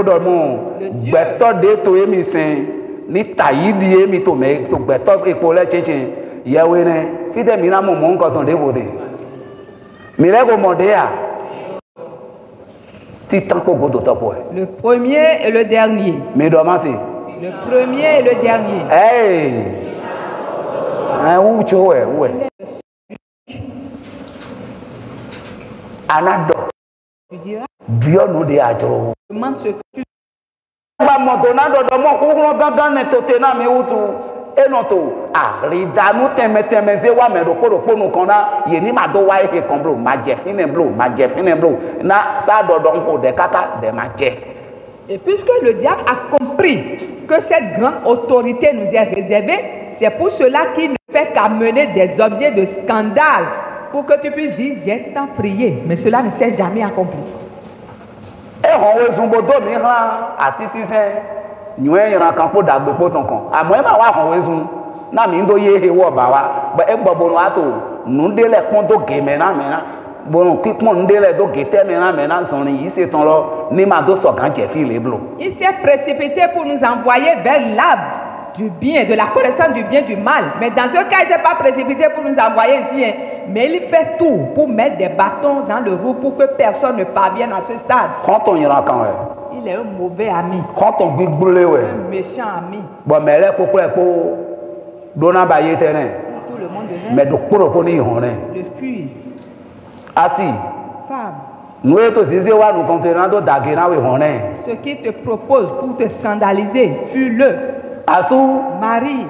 premier et le dernier. Le premier et le dernier. Hey. Anado. Tu diras? Bionu de ajro. Demande ce que tu ba motonado do mo ko gangan ne to te na mi utu enoto ah ridanu teme teme ze wa me ro ko ro ponu kan na ye ni ma do wa e kan bro ma je fine bro ma je fine bro na sa do do ko de kaka de ma je. Et puisque le diable a compris que cette grande autorité nous est réservée, c'est pour cela qu'il ne fait qu'amener des objets de scandale pour que tu puisses dire, j'ai tant prié, mais cela ne s'est jamais accompli. Et on voit bodo mi ha ati sise nyue yran kan po dagbe po ton kan amo e ma wa hon wezun na mi ndo ye he wo ba wa ba e gbo bonu ato nu de le pon to ge me na me na bonu ki pon de le do ge te me na me na sonrin yi se ton lo ni ma do so kan je fi le blo. Il s'est précipité pour nous envoyer vers l'arbre du bien, de la connaissance du bien, du mal. Mais dans ce cas, il ne s'est pas précipité pour nous envoyer ici. Hein. Mais il fait tout pour mettre des bâtons dans le roue pour que personne ne parvienne à ce stade. Il est un mauvais ami. Un méchant ami. Bon, mais là, pourquoi pour donner bailler terrain? Tout le monde mais donc pour le le fuir. Assis. Femme. Nous sommes nous contenons de ce qui te propose pour te scandaliser, fuis-le. Asu Marie,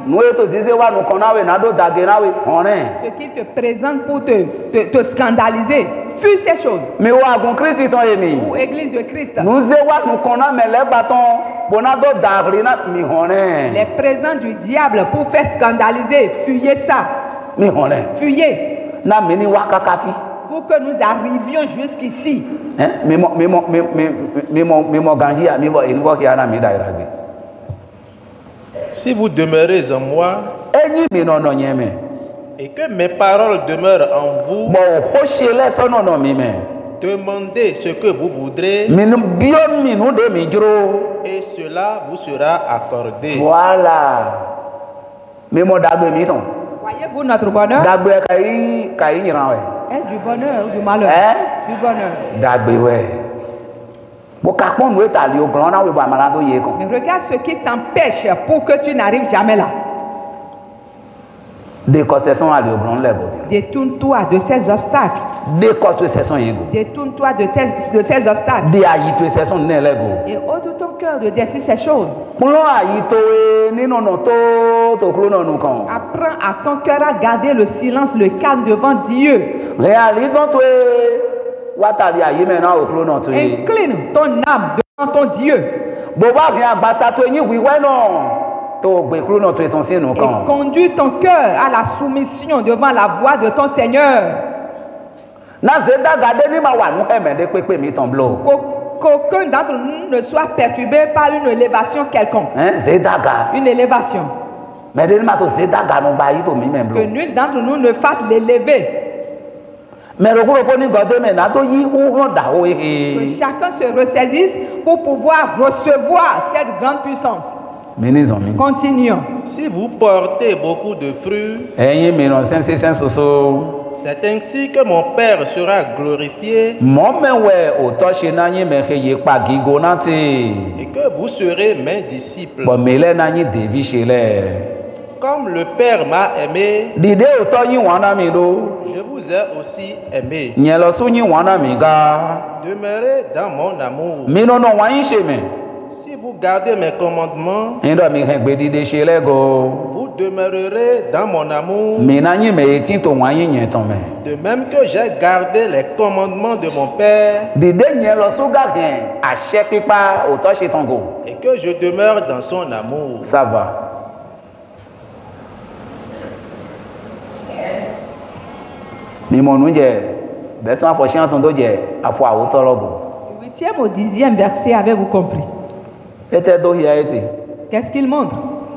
ce qui te présente pour te, te, te scandaliser, fuis ces choses. Mais Christ, ou Église de Christ, nous nous bonado dagri na mi hone. Les présents du diable pour faire scandaliser, fuyez ça. Mi hone. Fuyez. Na mini wakakafi. Pour que nous arrivions jusqu'ici. Hein? Mi mo mi mo mi mi mi mo mi mo ganjia mi bo invo ki ana mi dairagi. Si vous demeurez en moi Enyi mi no no nyeme. et que mes paroles demeurent en vous, Bo hoshele so no no mi me. demandez ce que vous voudrez Minu bio minu de mi jro. et cela vous sera accordé. Voilà. Mi mo dagbe mi ton. Voyez-vous notre bonheur? Dagbe kai kai nyiran we. Est-ce du bonheur ou du malheur? Hein? Du bonheur. Dagbe we. Bo ka pon we ta li o glan na we ba mala do ye kon. Mais regarde ce qui t'empêche pour que tu n'arrives jamais là. De concession ali o glan le go. Détourne-toi de ces obstacles. De ko to session ye go. Détourne-toi de, tes- de ces obstacles. De ayi to session ne le go. Et ôte ton cœur de détruire ces choses. Pulo ayi to e ni no no to to klo no nu kon. Apprends à ton cœur à garder le silence, le calme devant Dieu. Le ali don to e wata li ayi me na o klo no to e. Incline ton âme devant ton Dieu. Bo ba fi agbasa to yin wi we no. To gbe klo no to e ton sin nu Et kon. conduis ton cœur à la soumission devant la voix de ton Seigneur. Na ze daga de ni ma wa nu eme de pepe mi ton blo. Qu'au- Qu'aucun d'entre nous ne soit perturbé par une élévation quelconque. Hein, ze daga. Une élévation. Mais de ni ma to ze daga no ba yi to mi me blo. Que nul d'entre nous ne fasse l'élever. Mais le gros ni gode me na to yi hu hon da o Que e. chacun se ressaisisse pour pouvoir recevoir cette grande puissance. Mini zomi. Continuons. Si vous portez beaucoup de fruits, Eyin mi no sen sen soso. c'est ainsi que mon Père sera glorifié Mo me we o to se na yin me he ye pa gigo na ti. et que vous serez mes disciples. Bo me le na yin devi se le. Comme le Père m'a aimé, Dide o to yin wa na mi do. je vous ai aussi aimé. Yen lo su yin wa na mi ga. Demeurez dans mon amour. Mi no no wa yin se me. Si vous gardez mes commandements, Yin do mi he gbe dide se le go. vous demeurerez dans mon amour, Mi na yin me etin to wa yin yen ton me. de même que j'ai gardé les commandements de mon Père Dide yen lo su ga gen ase pipa o to se ton go. et que je demeure dans son amour. Ça va. Mi mo nu je. Be so afo se ton do je afo awo to logo. Du huitième au dixième verset, avez-vous compris? Ete do hia eti. Qu'est-ce qu'il montre?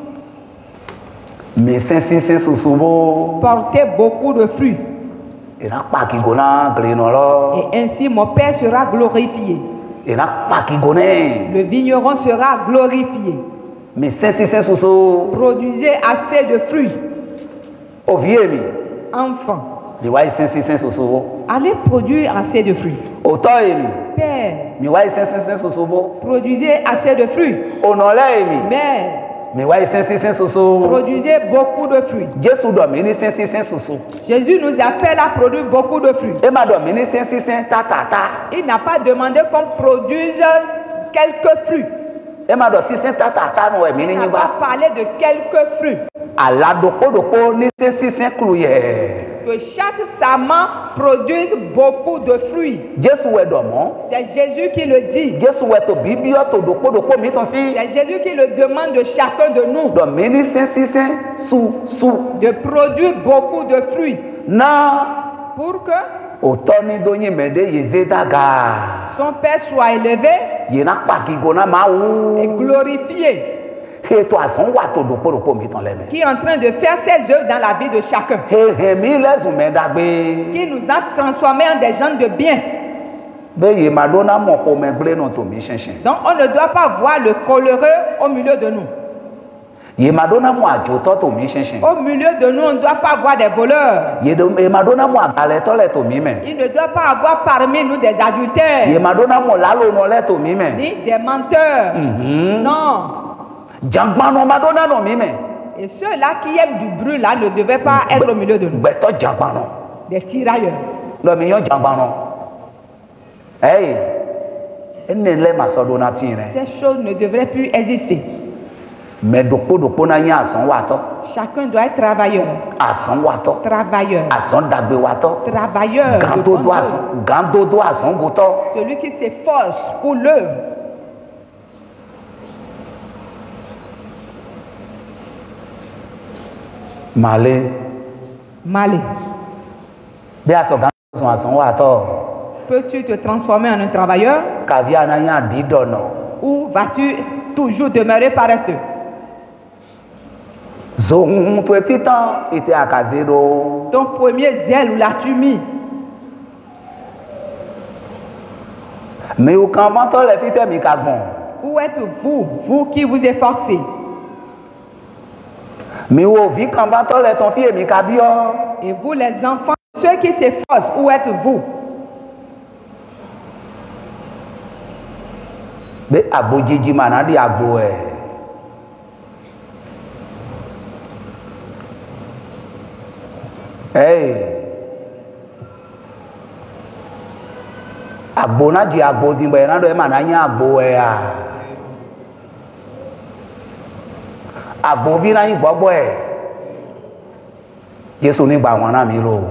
Mi sen sin sen susu bo. Portez beaucoup de fruits. Ina pa ki go na gle no lo. Et ainsi mon Père sera glorifié. Ina pa ki go ne. Le vigneron sera glorifié. Mi sen sin sen susu. Produisez assez de fruits. O vie mi. Enfants, Mi wa sen sin sen susu bo. allez produire assez de fruits. O to e mi. Père, Mi wa sen sin sen susu bo. produisez assez de fruits. O no le e mi. Mère, Mi wa sen sin sen susu. produisez beaucoup de fruits. Jesu do mi ni sen sin sen susu. Jésus nous appelle à produire beaucoup de fruits. E ma do mi ni sen sin sen ta ta ta. Il n'a pas demandé qu'on produise quelques fruits. E ma do si sen ta ta ta no e mi ni Il n'a yin ba. pas parlé de quelques fruits. Ala dopo dopo ni sen sin sen klu ye. Que chaque sarment produise beaucoup de fruits. Jesu we do mo. C'est Jésus qui le dit. Jesu we to bibio to dopo dopo mi ton si. C'est Jésus qui le demande de chacun de nous Do mi ni sen sin sen su su. de produire beaucoup de fruits Na pour que òótọ́ ní dóyin mẹ́dẹ́ yèzé dàgà. son Père soit élevé Yìí ná pàkígo náà máa wú. et glorifié, Ètò àsán wà tó dòpòdòpò mi tán lẹ́nu. qui est en train de faire ses œuvres dans la vie de chacun, Hèhè mi lẹ́sùn mẹ́dàgbé. qui nous a transformés en des gens de bien. Bẹ́ẹ̀ yìí máa dóná mọ̀ kó mẹ́gbẹ́ náà tó mi ṣẹ̀ṣẹ̀. Donc on ne doit pas voir le coléreux au milieu de nous. Yìí máa dóná mọ̀ àjòtọ́ tó mi ṣẹ̀ṣẹ̀. Au milieu de nous, on ne doit pas voir des voleurs. Yìí máa dóná mọ̀ àgàlẹ́tọ́ lẹ̀ tó mi mẹ́. Il ne doit pas avoir parmi nous des Yìí adultères, máa dóná mọ̀ lálónú lẹ̀ tó mi mẹ́. ni des menteurs. Non. Jàngbánu máa dóná nù mi mẹ́. Et ceux-là qui aiment du bruit là ne devaient pas être au milieu de nous. Gbẹ̀tọ́ jàngbánu. Des tirailleurs. Lọ́mi yán jàngbánu. Ẹ̀yìn ẹni lẹ́ màá sọ dóná tì rẹ̀. Ces choses ne devraient plus exister. Mɛ dòkpódòkpó náà yín àsán wà tọ́. Chacun doit être travailleur. Àsán wà tọ́. Travailleur. Àsán dàgbé wà tọ́. Travailleur. de bon Gàdódó Dieu. àsán gàdódó àsán bò tọ́. Celui qui s'efforce pour l'œuvre. Malé. Malé. Bien, ce sont à son water. Peux-tu te transformer en un travailleur? Ou vas-tu toujours demeurer paresseux? Ton premier zèle, où l'as-tu mis? Où êtes-vous, vous qui vous efforcez? Et vous les enfants, ceux qui s'efforcent, où êtes-vous? Be agbo jiji mana di agbo e hey agbo na di agbo di be na do e mana nya agbo e a agbo bi na yin gbogbo e Jésù ni gba won na mi ro.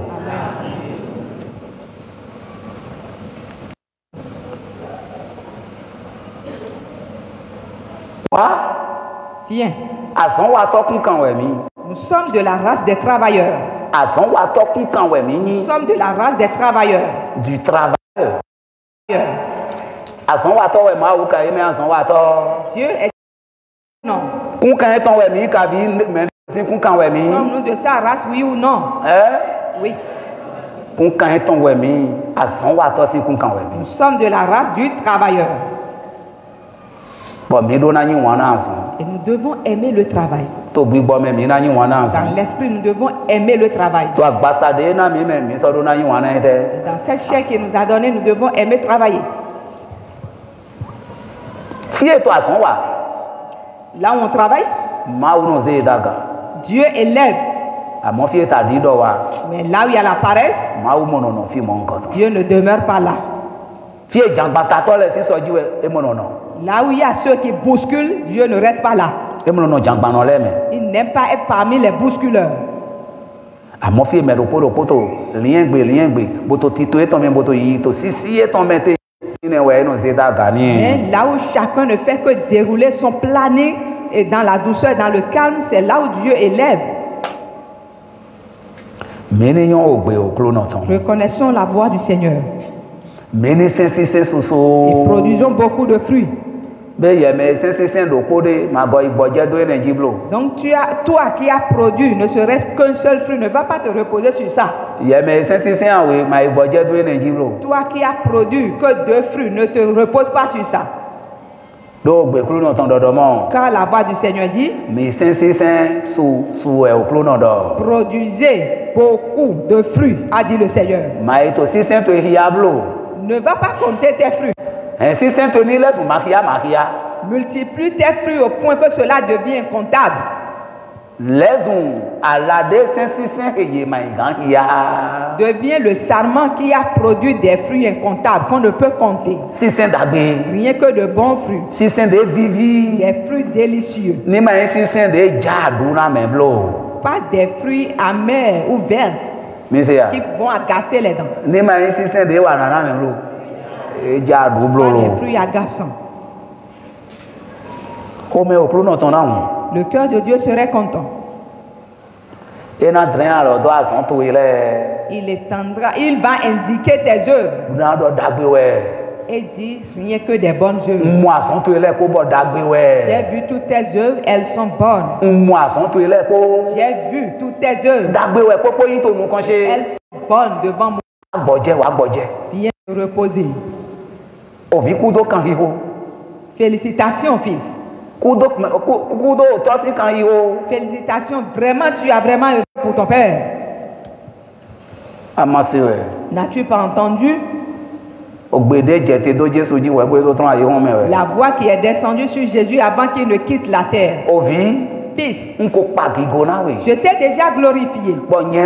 Viens. Nous sommes de la race des travailleurs. Nous sommes de la race des travailleurs. Du travail. Dieu est non. Sommes-nous de sa race, oui ou non? Oui. Nous sommes de la race du travailleur. Et nous devons aimer le travail. Dans l'esprit, nous devons aimer le travail. Dans cette chair qu'il nous a donnée, nous devons aimer travailler. Là où on travaille, Dieu élève. Mais là où il y a la paresse, Dieu ne demeure pas là. Là où il y a ceux qui bousculent, Dieu ne reste pas là. Il n'aime pas être parmi les bousculeurs. Mais là où chacun ne fait que dérouler son planning et dans la douceur, dans le calme, c'est là où Dieu élève. Reconnaissons la voix du Seigneur. Et produisons beaucoup de fruits. Donc tu as, toi qui as produit, ne serait-ce qu'un seul fruit, ne va pas te reposer sur ça. Toi qui as produit que deux fruits, ne te repose pas sur ça. Car la voix du Seigneur dit, produisez beaucoup de fruits, a dit le Seigneur. Ne va pas compter tes fruits. Multiplie tes fruits au point que cela devient incontable. Devient le sarment qui a produit des fruits incomptables qu'on ne peut compter. Rien que de bons fruits. Des fruits délicieux. Pas des fruits amers ou verts qui vont agacer les dents. Pas des fruits agaçants. Le cœur de Dieu serait content. Il étendra, il va indiquer tes œuvres. Et dit rien que des bonnes œuvres. J'ai vu toutes tes œuvres, elles sont bonnes. J'ai vu toutes tes œuvres. Elles sont bonnes devant moi. Viens te reposer. Félicitations, fils. Félicitations, vraiment, tu as vraiment œuvré pour ton père. N'as-tu pas entendu la voix qui est descendue sur Jésus avant qu'il ne quitte la terre? Fils, je t'ai déjà glorifié.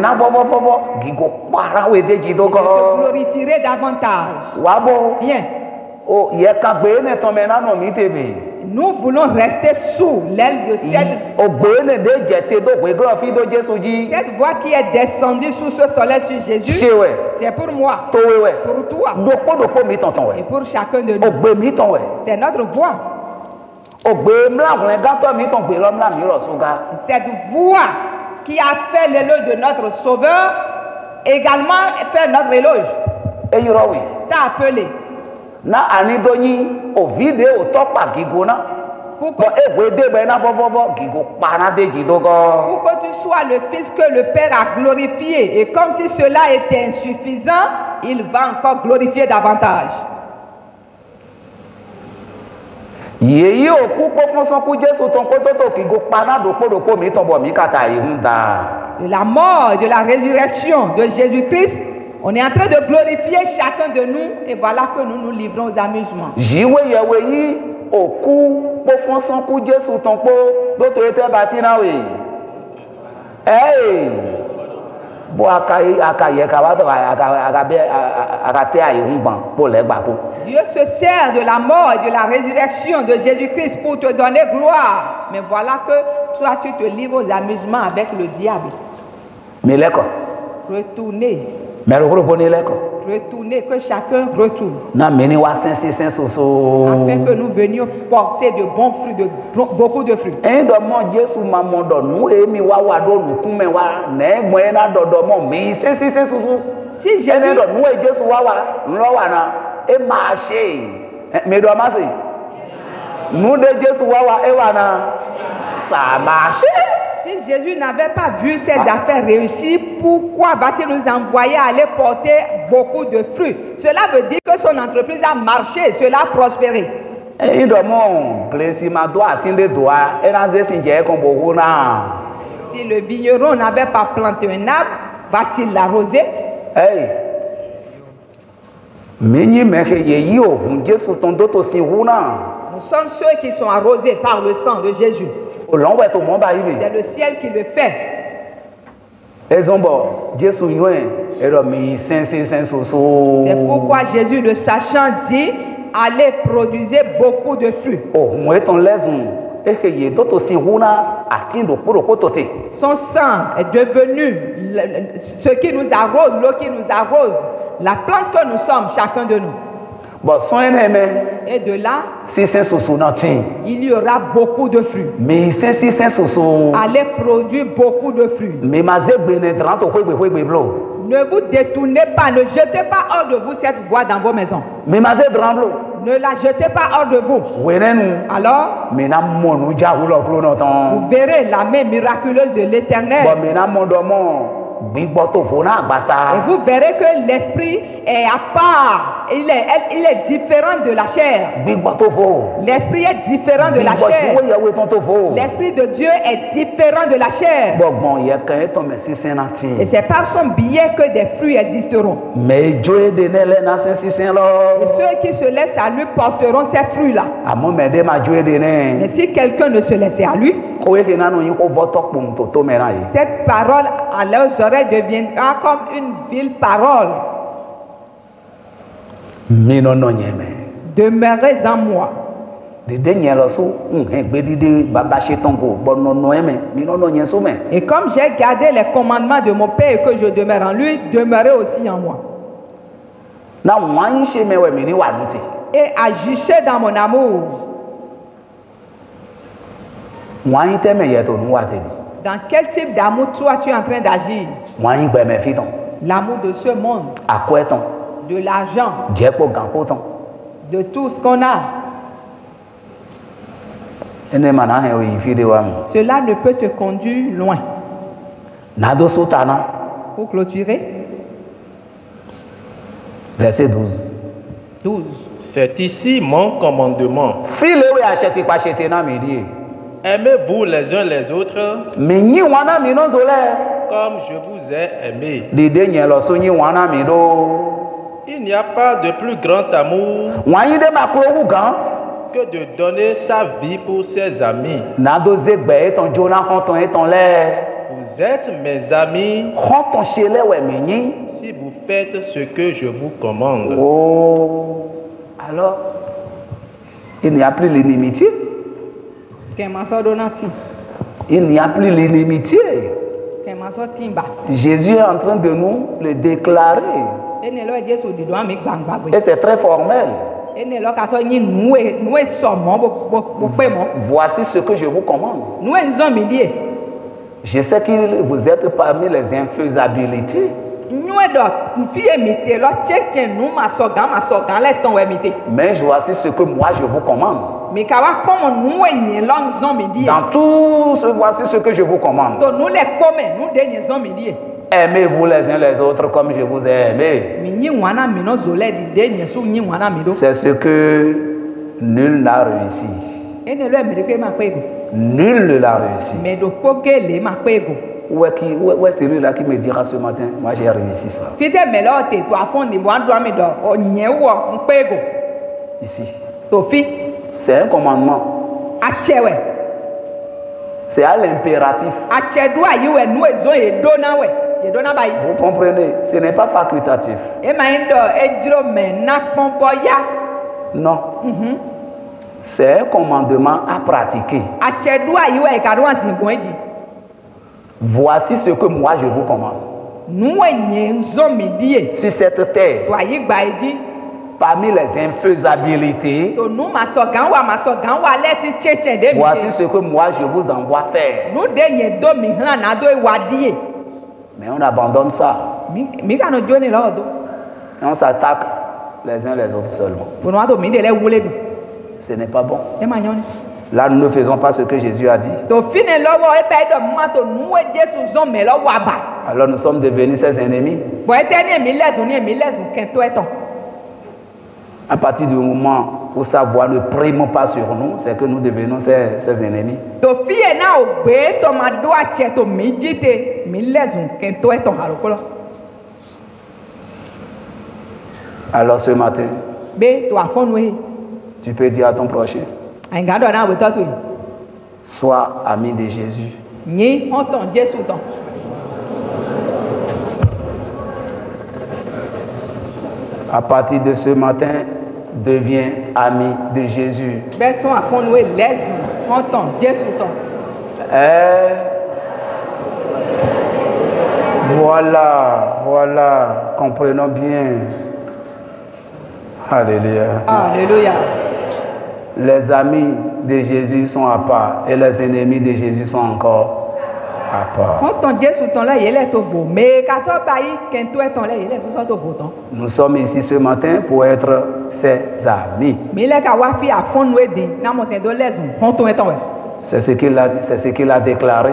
Je te glorifierai davantage. Viens. Nous voulons rester sous l'aile de celle. Cette voix qui est descendue sous ce soleil sur Jésus, c'est pour moi, pour toi et pour chacun de nous. C'est notre voix. Cette voix qui a fait l'éloge de notre Sauveur, également fait notre éloge. Et il oui. T'as appelé. Na anidoni o vidéo topa gigona. Pour que, Bon, e wede be na vovovo gigo pana de jidogo. pour que tu sois le Fils que le Père a glorifié. Et comme si cela était insuffisant, il va encore glorifier davantage. Yeyi oku pofonson ku Jesu ton kototo gigo pana do podo po mi ton bo mi kata ihunda. De la mort et de la résurrection de Jésus-Christ, on est en train de glorifier chacun de nous. Et voilà que nous nous livrons aux amusements. Jiwe yeweyi oku pofonson ku Jesu ton po do to ete basina we. Eh. Bo akai akaye ka wa do aka aka be aka te ayi hunban po le gba ko. Dieu se sert de la mort et de la résurrection de Jésus-Christ pour te donner gloire. Mais voilà que toi, tu te livres aux amusements avec le diable. Mi leko. Retournez, Me ro bo ni leko. retournez, que chacun retourne. Na meni wa sensi sensoso. Afin que nous venions porter de bons fruits, de beaucoup de fruits. En do mo Jesu ma mo do nu emi wa wa do nu kume wa na egbo e na do do mo mi sensi sensoso. Si Ene Jésus, do nu e Jesu wa wa nlo wa na e ma se. Me do ma se. Nu de Jesu wa wa e wa na sa ma se. si Jésus n'avait pas vu ses affaires réussir, pourquoi va-t-il nous envoyer aller porter beaucoup de fruits? Cela veut dire que son entreprise a marché, cela a prospéré. E do mo glesi ma do atinde do a e na ze sinje kon bo na. Si le vigneron n'avait pas planté un arbre, va-t-il l'arroser? Hey. Menyi meke yeyi o hun Jesu ton do to sin hu na. Nous sommes ceux qui sont arrosés par le sang de Jésus. O lon we to mo ba yi C'est le ciel qui le fait. Ezombo Jesu yuen e do mi sensi sensoso. C'est pourquoi Jésus, le sachant, dit, allez produire beaucoup de fruits. O hun e ton lezun e ke ye do to sin hu na atindo poro ko to te. Son sang est devenu le- le- ce qui nous arrose, l'eau qui nous arrose, la plante que nous sommes, chacun de nous. Bo son ene me Et de là, si sensoso na tin. il y aura beaucoup de fruits. Mi sensi sensoso. Allez produire beaucoup de fruits. Mi ma ze gbe ne dran to kwegbe kwegbe blo. Ne vous détournez pas, ne jetez pas hors de vous cette voie dans vos maisons. Mi ma ze dran blo. Ne la jetez pas hors de vous. Wenenu Alors, mi na mo nu ja hu lo klo no ton. vous verrez la main miraculeuse de l'Éternel. Bo mi na mo do mo gbigbo to fo na Et agbasa. vous verrez que l'esprit est à part. Il est, elle- il est différent de la chair. Gbigbo to fo. L'esprit est différent de la Gbigbo chair. siwo yewe ton to fo. L'esprit de Dieu est différent de la chair. Gbọ̀gbọ̀n yẹ kan eto me sisen na ti. Et c'est par son biais que des fruits existeront. Me jo ede ne le na sin sisen Et lo. ceux qui se laissent à lui porteront ces fruits-là. Àmọ́ me de ma jo ede Mais ne. si quelqu'un ne se laissait à lui, Ko we na no yin ko voto pum to to me na yi. cette parole à leurs oreilles deviendra comme une vile parole. Mi no no nyeme. Demeurez en moi. Dede nye lo so un gbe dide baba shetan go bo no no eme. Mi no no nye so me. Et comme j'ai gardé les commandements de mon Père et que je demeure en lui, demeurez aussi en moi. Na wan yin se me we mi ni wa nuti. Et agissez dans mon amour. Wan yin te me ye to nu wa te ni. Dans quel type d'amour toi tu es en train d'agir? Wan yin gbe me fi ton. L'amour de ce monde, Akwe ton. de l'argent, Je po gan po ton. de tout ce qu'on a. Ene mana he o yin fi de wa mu. Cela ne peut te conduire loin. Na do so ta na. Pour clôturer, Verset douze. douze. C'est ici mon commandement. File we achete pipa chete na mi di. Aimez-vous les uns les autres Mi nyi wana mi no zo le. comme je vous ai aimé. Dede nye lo so nyi wana mi do. Il n'y a pas de plus grand amour Wan yin de ma kro wu gan. que de donner sa vie pour ses amis. Na do ze gbe eton jona hon ton eton le. Vous êtes mes amis Hon ton chele we mi nyi. si vous faites ce que je vous commande. Oh. Alors, il n'y a plus l'inimitié. Kemaso donati. Il n'y a plus l'inimitié. Kemaso timba. Jésus est en train de nous le déclarer. Ene lo Jesu di do ami gbangba Et gbe. c'est très formel. Ene lo ka so yin nuwe nuwe so mo bo bo bo pe mo. Voici ce que je vous commande. Nuwe nzo mi die. Je sais que vous êtes parmi les infaisabilités. Mais voici ce que moi je vous commande. Dans tout ce, voici ce que je vous commande. Aimez-vous les uns les autres comme je vous ai aimé. C'est ce que nul n'a réussi. Nul ne l'a réussi. Où est, qui, où est, où est celui-là qui me dira ce matin, moi j'ai réussi ça? Ici. C'est un commandement. C'est à l'impératif. Vous comprenez? Ce n'est pas facultatif. Non. Mm-hmm. C'est un commandement à pratiquer. Voici ce que moi je vous commande. Sur cette terre, parmi les infaisabilités, voici ce que moi je vous envoie faire. Mais on abandonne ça. Et on s'attaque les uns les autres seulement. Ce n'est pas bon. Là, nous ne faisons pas ce que Jésus a dit. Alors nous sommes devenus ses ennemis. À partir du moment où sa voix ne prime pas sur nous, c'est que nous devenons ses, ses ennemis. Alors ce matin, tu peux dire à ton prochain, sois ami de Jésus. À partir de ce matin, deviens ami de Jésus. Eh, voilà, voilà, comprenons bien. Alléluia. Alléluia. Les amis de Jésus sont à part et les ennemis de Jésus sont encore à part. Nous sommes ici ce matin pour être ses amis. C'est ce qu'il a, c'est ce qu'il a déclaré.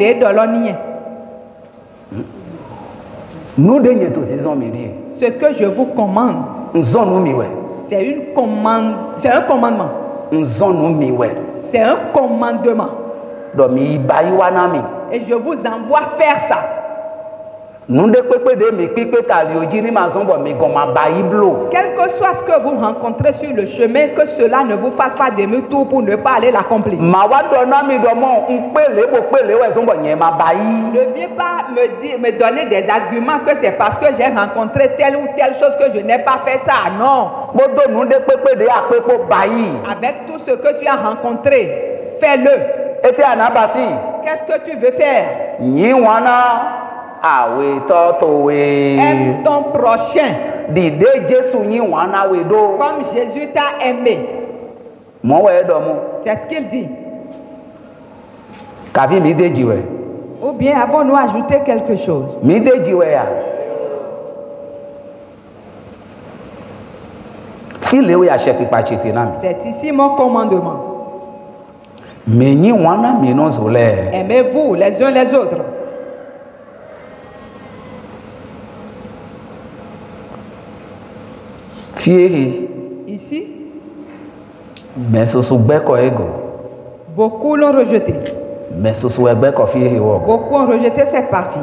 Nous derniers tous ils ont mis. Ce que je vous commande, c'est une commande, c'est un commandement. C'est un commandement. Et je vous envoie faire ça. Quel que soit ce que vous rencontrez sur le chemin, que cela ne vous fasse pas demi-tour pour ne pas aller l'accomplir. Ne viens pas me, dire, me donner des arguments que c'est parce que j'ai rencontré telle ou telle chose que je n'ai pas fait ça. Non. Avec tout ce que tu as rencontré, fais-le. Qu'est-ce que tu veux faire? Aime ton prochain comme Jésus t'a aimé. C'est ce qu'il dit. Ou bien avons-nous ajouté quelque chose? C'est ici mon commandement. Aimez-vous les uns les autres. Ici, beaucoup l'ont rejeté. Beaucoup ont rejeté cette partie.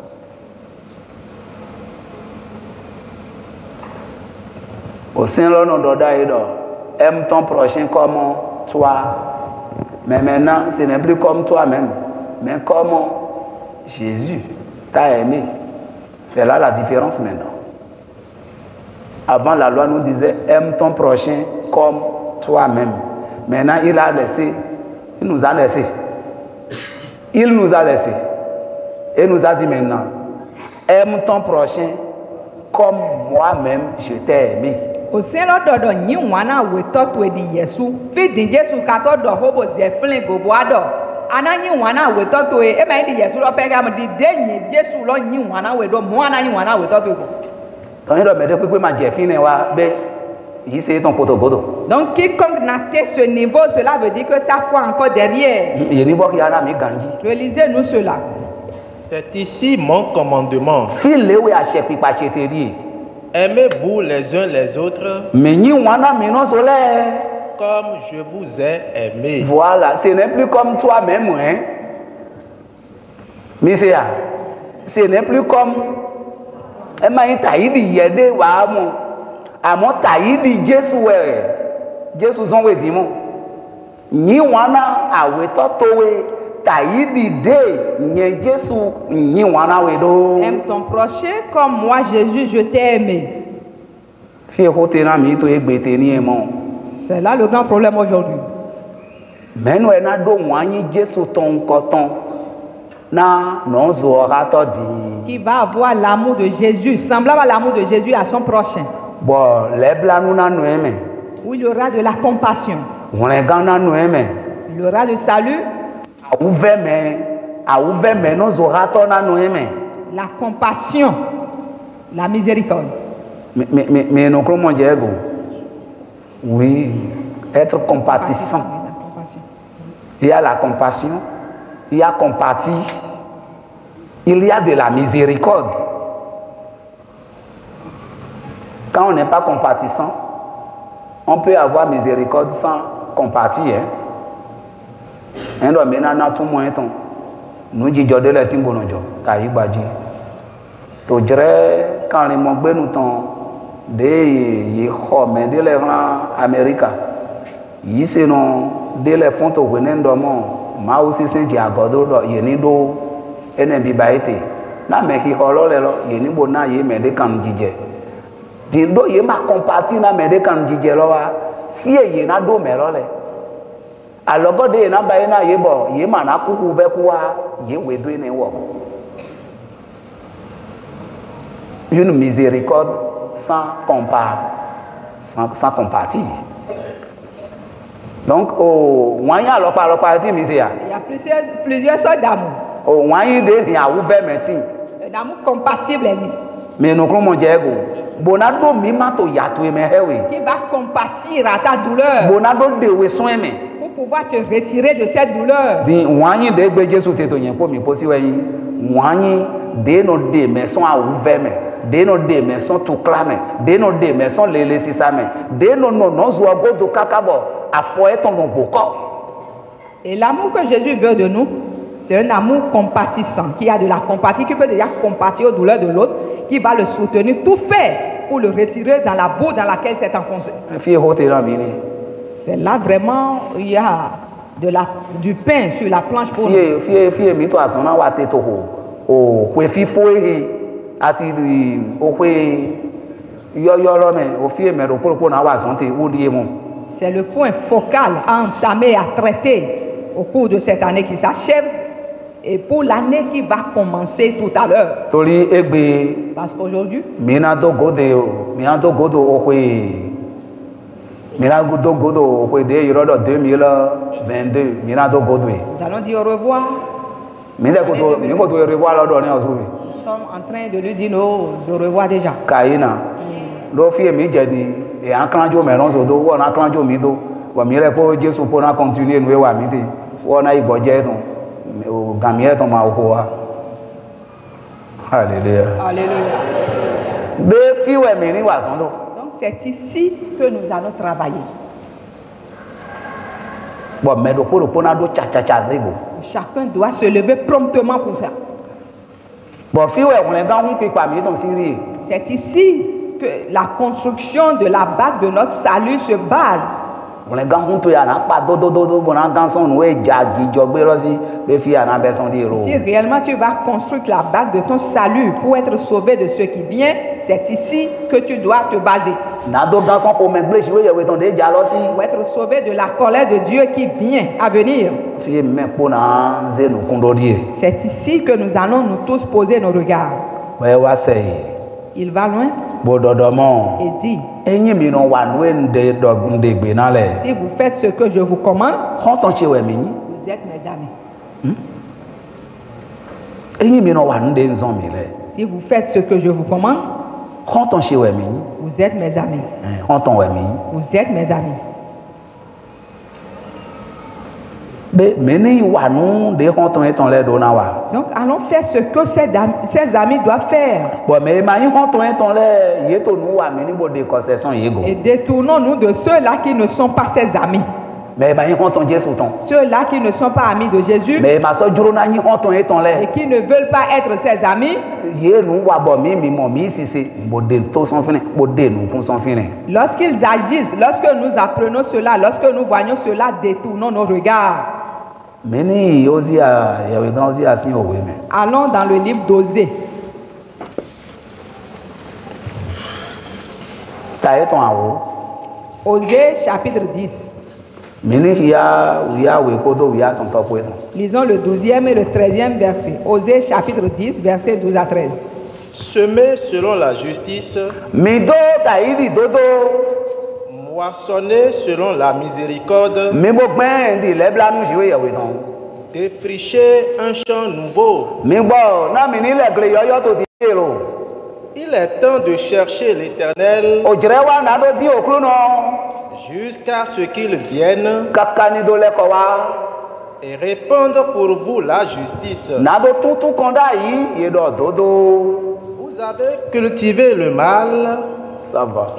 Aime ton prochain comme toi. Mais maintenant, ce n'est plus comme toi-même, mais comme Jésus t'a aimé. C'est là la différence maintenant. Avant, la loi nous disait, aime ton prochain comme toi-même. Maintenant, il a laissé, il nous a laissé. Il nous a laissé. Et nous a dit maintenant, aime ton prochain comme moi-même je t'ai aimé. Au sein de l'ordre, nous avons eu tout le Yesu. Fait de Yesu, quand on doit hobo zeflin goboado. ananyi wana wetoto e ema ndi Yesu lo pega mo di denyi Jesu lo nyi wana wedo mo ananyi wana wetoto ko. Ton do me de pe ma je fine wa be yi c'est ton potogodo. Donc quiconque n'a atteint ce niveau, cela veut dire que sa foi encore derrière. Ye ni bo ki ara mi ganji. Relisez-nous cela. C'est ici mon commandement. File we a che pipa cheteri. Aimez-vous les uns les autres. Me nyi wana mi no sole. Comme je vous ai aimé. Voilà, ce n'est plus comme toi-même, hein. Monsieur, ce n'est plus comme e ma taidi yede wa mo. Amo taidi Jesu we. Jesu zon we di mo. Nyi wana awe totowe taidi de nye Jesu nyi wana we do. Aime ton prochain comme moi Jésus je t'ai aimé. Fi ko te na mi to egbete ni e mo. C'est là le grand problème aujourd'hui. Meno ena do wanyi Jesu ton koton na nozo rato di. Qui va avoir l'amour de Jésus, semblable à l'amour de Jésus à son prochain. Bon, les blancs nous n'en aimons. Où il y aura de la compassion. On les gars n'en aimons. Il y aura le salut. A ouvert mais, a ouvert mais nos orateurs n'en aimons. La compassion, la miséricorde. Mais mais mais mais nous comment dire go? Oui, être compatissant. Il y a la compassion, il y a compatir, il y a de la miséricorde. Quand on n'est pas compatissant, on peut avoir miséricorde sans compatir. Un homme n'a tout moins ton. Nous disons de la timbonojo, taï badji. To dirais quand les mots nous ton de y hommes de l'Iran Amérique. Ici non de les fonds au venendo mon ma aussi c'est diagodo yeni do ene bibaite na me ki holo le lo yeni bona ye me de kan jije di do ye ma compati na me de kan jije lo wa fie ye na do me lo le alogo de na ba ye na ye bo ye ma na kuku ve kuwa ye we do ne wo une miséricorde sans compas sans, sans compatir. Donc, au moyen alors par le parti, monsieur. Il y a plusieurs, plusieurs sortes d'amour. Au moyen de rien à ouvert maintenant. L'amour compatible existe. Mais nous comment dire go? Bonado mimato yato emehewe. Qui va compatir à ta douleur. Bonado de we soin me. Pour pouvoir te retirer de cette douleur. Di moyen de gbe Jésus te to yen po mi posi we yin. Moyen de no de mais sont à ouvert me. De no de mais sont tout clame. De no de mais sont les les sisame. De no no no zo go do kakabo. Et l'amour que Jésus veut de nous, c'est un amour compatissant, qui a de la compatie, qui peut déjà compatir aux douleurs de l'autre, qui va le soutenir, tout faire pour le retirer dans la boue dans laquelle il s'est enfoncé. C'est là vraiment, il y a de la, du pain sur la planche pour nous. C'est le point focal à entamer, à traiter au cours de cette année qui s'achève et pour l'année qui va commencer tout à l'heure. Parce qu'aujourd'hui, nous allons dire au revoir. Nous sommes en train de lui dire nos au revoir déjà. Et en clanjo meron so do won na clanjo mi do wa mi re ko Jesu po na continue nu wa mi te won na igboje ton o gamie ton ma o wa. Alléluia. Alléluia. De fi we mi ni wa son do. Donc c'est ici que nous allons travailler. Bon me do po po na do cha cha cha de go. Chacun doit se lever promptement pour ça. Bon fi we on le gan hu pe pa mi ton siri. C'est ici que la construction de la base de notre salut se base. Si réellement tu vas construire la base de ton salut pour être sauvé de ce qui vient, c'est ici que tu dois te baser. Pour être sauvé de la colère de Dieu qui vient à venir. C'est ici que nous allons nous tous poser nos regards. Il va loin et dit, si vous faites ce que je vous commande, vous êtes mes amis. Si vous faites ce que je vous commande, vous êtes mes amis. Vous êtes mes amis. Donc allons faire ce que ces, ces amis doivent faire. Et détournons-nous de ceux-là qui ne sont pas ses amis. Ceux-là qui ne sont pas amis de Jésus et qui ne veulent pas être ses amis, lorsqu'ils agissent, lorsque nous apprenons cela, lorsque nous voyons cela, détournons nos regards. Allons dans le livre d'Osée. Osée chapitre dix. Lisons le douzième et le treizième verset. Osée chapitre dix, verset douze à treize. Semer selon la justice, moissonner selon la miséricorde, défricher un champ nouveau. Il est temps de chercher l'Éternel jusqu'à ce qu'il vienne et répandre pour vous la justice. Vous avez cultivé le mal. Ça va.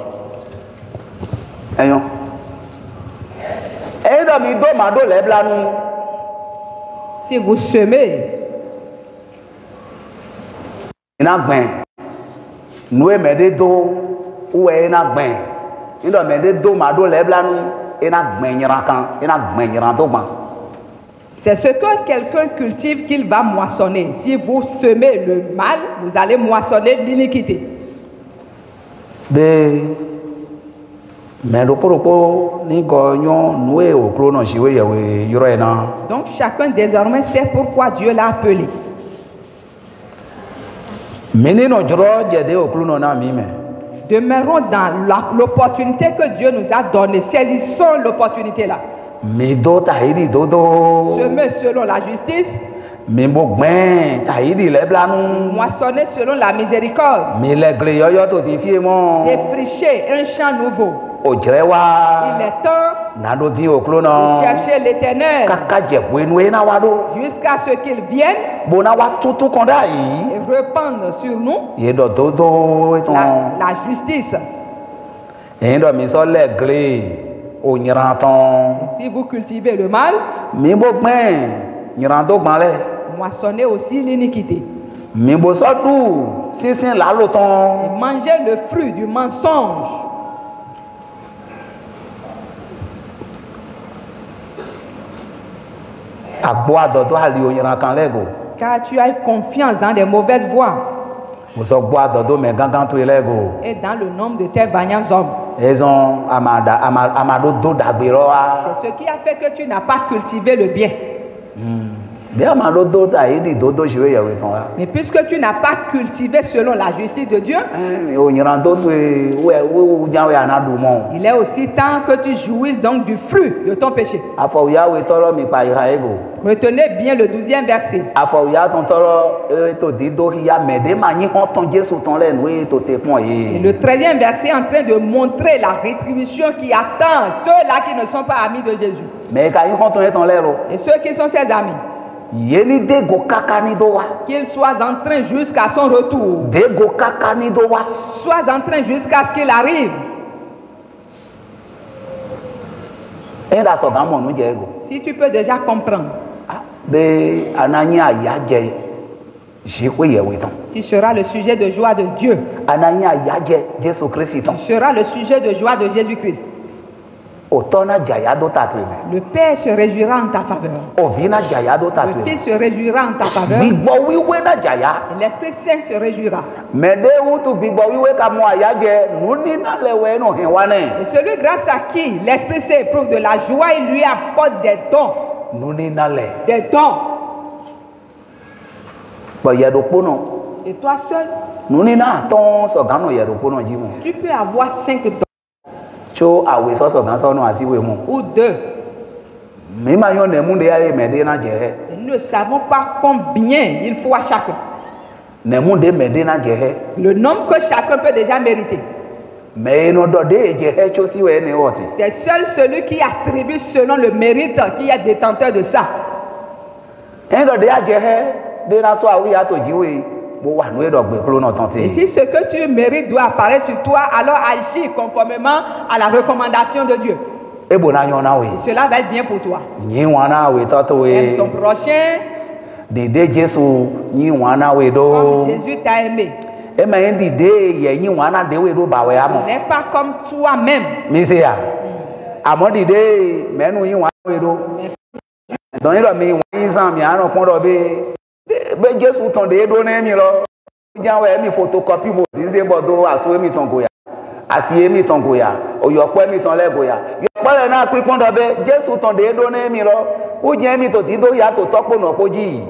Si vous semez, c'est ce que quelqu'un cultive qu'il va moissonner. Si vous semez le mal, vous allez moissonner l'iniquité. Donc chacun désormais sait pourquoi Dieu l'a appelé. Demeurons dans l'opportunité que Dieu nous a donnée. Saisissons l'opportunité là. Semer selon la justice, moissonner selon la miséricorde, défricher un champ nouveau. Il est temps de chercher l'Éternel jusqu'à ce qu'il vienne et répandre sur nous la, la justice. Si vous cultivez le mal, moissonnez aussi l'iniquité. Et mangez le fruit du mensonge. Car tu as confiance dans des mauvaises voies et dans le nombre de tes vaillants hommes. C'est ce qui a fait que tu n'as pas cultivé le bien. Mais puisque tu n'as pas cultivé selon la justice de Dieu, il est aussi temps que tu jouisses donc du fruit de ton péché. Retenez bien le douzième verset. Et le treizième verset est en train de montrer la rétribution qui attend ceux-là qui ne sont pas amis de Jésus. Et ceux qui sont ses amis, qu'il soit en train jusqu'à son retour, soit en train jusqu'à ce qu'il arrive. Si tu peux déjà comprendre, tu seras le sujet de joie de Dieu. Tu seras le sujet de joie de Jésus-Christ. Le Père se réjouira en ta faveur. Le Fils se réjouira en ta faveur. Et l'Esprit Saint se réjouira. Et celui grâce à qui l'Esprit Saint éprouve de la joie, il lui apporte des dons. Des dons. Et toi seul, tu peux avoir cinq dons. Ou deux. Ne nous ne savons pas combien il faut à chacun. Ne mu de me de na jehe. Le nombre que chacun peut déjà mériter. Mais no do de jehe chosi we ne oti. C'est seul celui qui attribue selon le mérite qui est détenteur de ça. En do de jehe de na so awi ato jiwe bo wa no edo gbe klo no tante. Et si ce que tu mérites doit apparaître sur toi, alors agis conformément à la recommandation de Dieu. E bo na nyon na we. Cela va être bien pour toi. Nyi wana we toto we. Aime ton prochain. Dede Jesu nyi wana we do. Comme Jésus t'a aimé. E me ndi de ye nyi wana de we do ba we amo. N'est pas comme toi-même. Mi se ya. Amodi de menu nyi wana we do. Don iro mi wan san mi anu pon do be be Jesu ton de do na mi lo. Jan we mi photocopy mo si se bodo aso mi ton goya. Asi mi ton goya. Oyopo mi ton le goya. Yopo le na pin pon do be Jesu ton de do na mi lo. O je mi to ti do ya to topo no poji.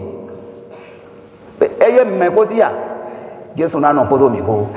Eye me ko si ya Jesu na no podo mi ko.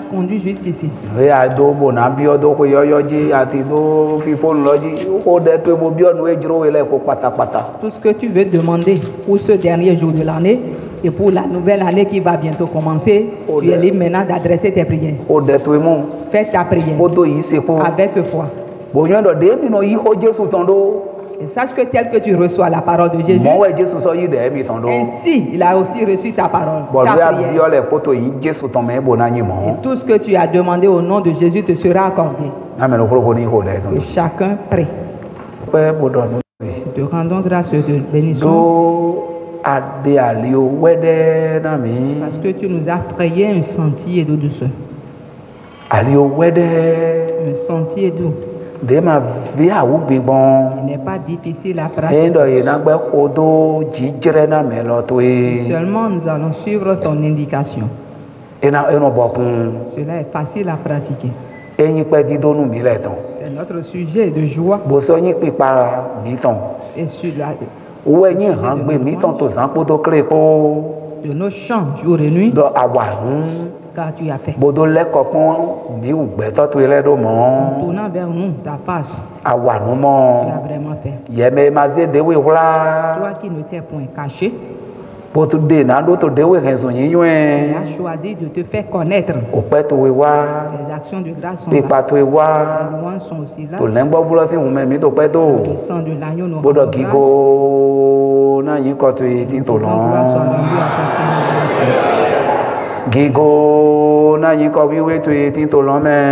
conduit jusqu'ici. We ado bo na bi odo ko yoyo ji ati do fi phone loji ko de to bo bi onu ejro we le ko patapata. Tout ce que tu veux demander pour ce dernier jour de l'année et pour la nouvelle année qui va bientôt commencer, oh, tu es libre maintenant d'adresser tes prières. O de to mo. Fais ta prière. Odo yi se ko. Avec foi. Bo yan do de mi no yi ko Jesu tondo. Et sache que tel que tu reçois la parole de Jésus, ainsi il a aussi reçu ta parole, ta prière. Et tout ce que tu as demandé au nom de Jésus te sera accordé. Que chacun prie. Te rendons grâce de bénissons. Parce que tu nous as frayé un sentier de douceur. Un sentier doux. Il n'est pas difficile à pratiquer. Seulement nous allons suivre ton indication. Cela est facile à pratiquer. C'est notre sujet de joie. Et sur la, de nos chants jour et nuit. Car tu as fait. En tournant vers nous ta face, tu as vraiment fait. Toi qui ne t'es point caché, tu as choisi de te faire connaître. Les actions de grâce sont là. Les louanges sont aussi là. Le sang de l'agneau nous rend grâce. Gigo na yin ko bi we to etin to lo me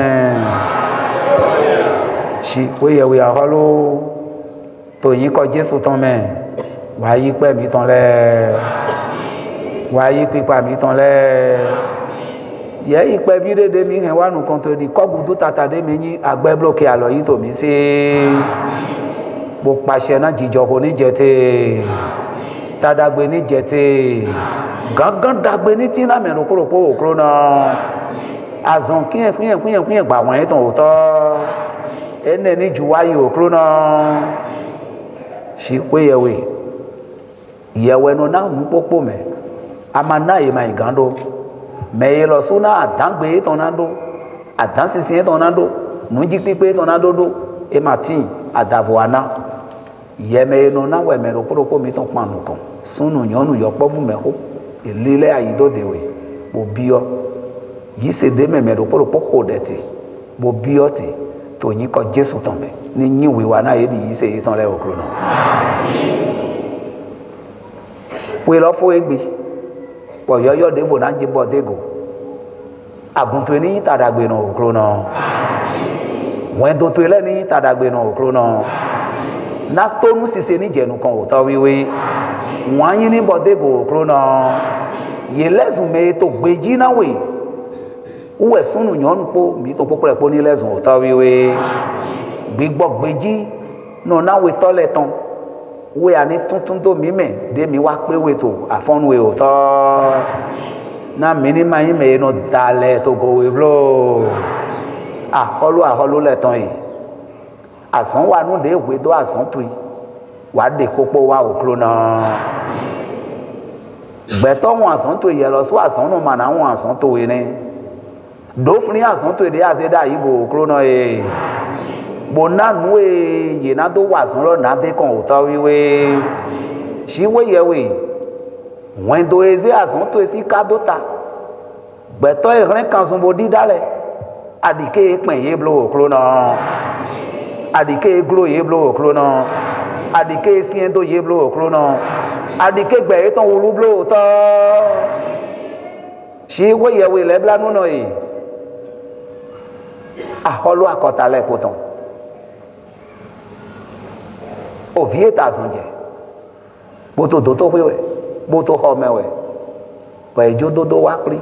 shi we ye we aholo to yin ko Jesu ton me wa yi pe mi ton le wa yi pipa mi ton le ye yi pe bi de mi hen wa nu kon to di ko gudu tata de mi yin agbe block alo yi to mi se bo pàṣẹ na jijo ko ni jete tadagbe ni jete gangan dagbe ní tí náà mẹ́rin kúrò pé òkúrò náà azàn kíyàn kíyàn kíyàn kíyàn gbà wọ́n yẹn tàn òótọ́ ẹnẹ ní ju wáyé òkúrò náà ṣì pé yẹwè ìyẹwò ẹnu náà mú pópó mẹ́ a máa ná èèmà ìgándó mẹ́yẹ lọ sún náà àdáǹgbé yẹn tàn náà dó àdáǹsísìn yẹn tàn náà dó nùjí pípé tàn náà dódó ẹ máa tì àdàbò àná ìyẹmẹ́yẹ nu náà wẹ̀ mẹ́rin kúrò pé mi tàn pàánù kan súnù yọ̀nù yọ̀pọ̀ bù mẹ́kó ilé ayido dewe bo bio yi se de me me ro poro poko de ti bo bio ti to yin ko Jesu ton me ni yin we wa na ye di yi se yi ton le okro na we lo fo egbe po yo yo de bo na je bo de go agun to ni tadagbe na okro na wen do to le ni tadagbe na okro na na to nu sise ni jenu kan o to wiwe wọ́n yín ní bọ́dégò kúrónà yìí lẹ́sùn mi tó gbèjì náà wè wúwẹ̀ súnù yọ̀nù pọ̀ mi tó pọ́pọ́ rẹ̀ pọ̀ ní lẹ́sùn òótọ́ wíwé gbígbọ́ gbèjì náà náà wè tọ́lẹ̀ tán wé àní tuntun tó mi mẹ̀ dé mi wá pé wè tó àfọ́nù wè òótọ́ náà mi ní máa yín mẹ̀ náà dalẹ̀ tó gò wè bló àhọ́lú àhọ́lú lẹ̀ tán yìí àsán wà nù dé ìwé tó àsán tó yìí wà dé kókó wa òkúrò náà gbẹ̀tọ́ wọn àsán tó yẹ lọ sọ àsán náà mà náà wọn àsán tó yẹ ní dófin àsán tó yẹ àti dá yìí gò òkúrò náà yẹ bò náà nù ẹ yẹ náà tó wà sán lọ náà tẹ kàn òtọ́ wíwé ṣíwé yẹ wé wọn tó yẹ sí àsán tó yẹ sí kádóta gbẹ̀tọ́ ìrìn kan sùn bò dídálẹ̀ àdìké pẹ̀ yé bló òkúrò náà àdìké gló yé bló òkúrò náà adike siendo yeblo okrono adike gbe ton ulublo to shi wo yewe le blanu no yi aholu akota le poton o vie ta sonje boto do to wewe boto ho mewe pa ejo do do wa pri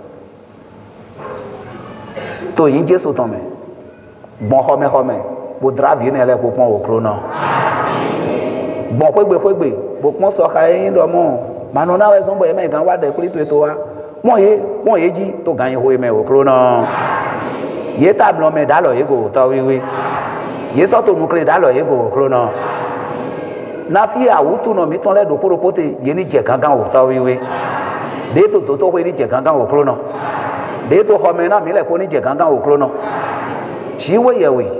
to yin Jesu ton me bon ho me ho me bo dravi ne le popon okrono bon kwegbe kwegbe bo pon so ka yin do mo manu na we so bo e me gan wa de kuri to eto wa mo ye mo ye ji to gan ye ho me okro na ye tablo me da lo ye go to wiwi ye so to mu kre da lo ye go okro na na fi awutu no mi ton le do poropote ye ni je gangan o to wiwi de to to to we ni je gangan okro na de to xɔ me na mi le ko ni dze gãgã wòklo nɔ tsi wo yɛ we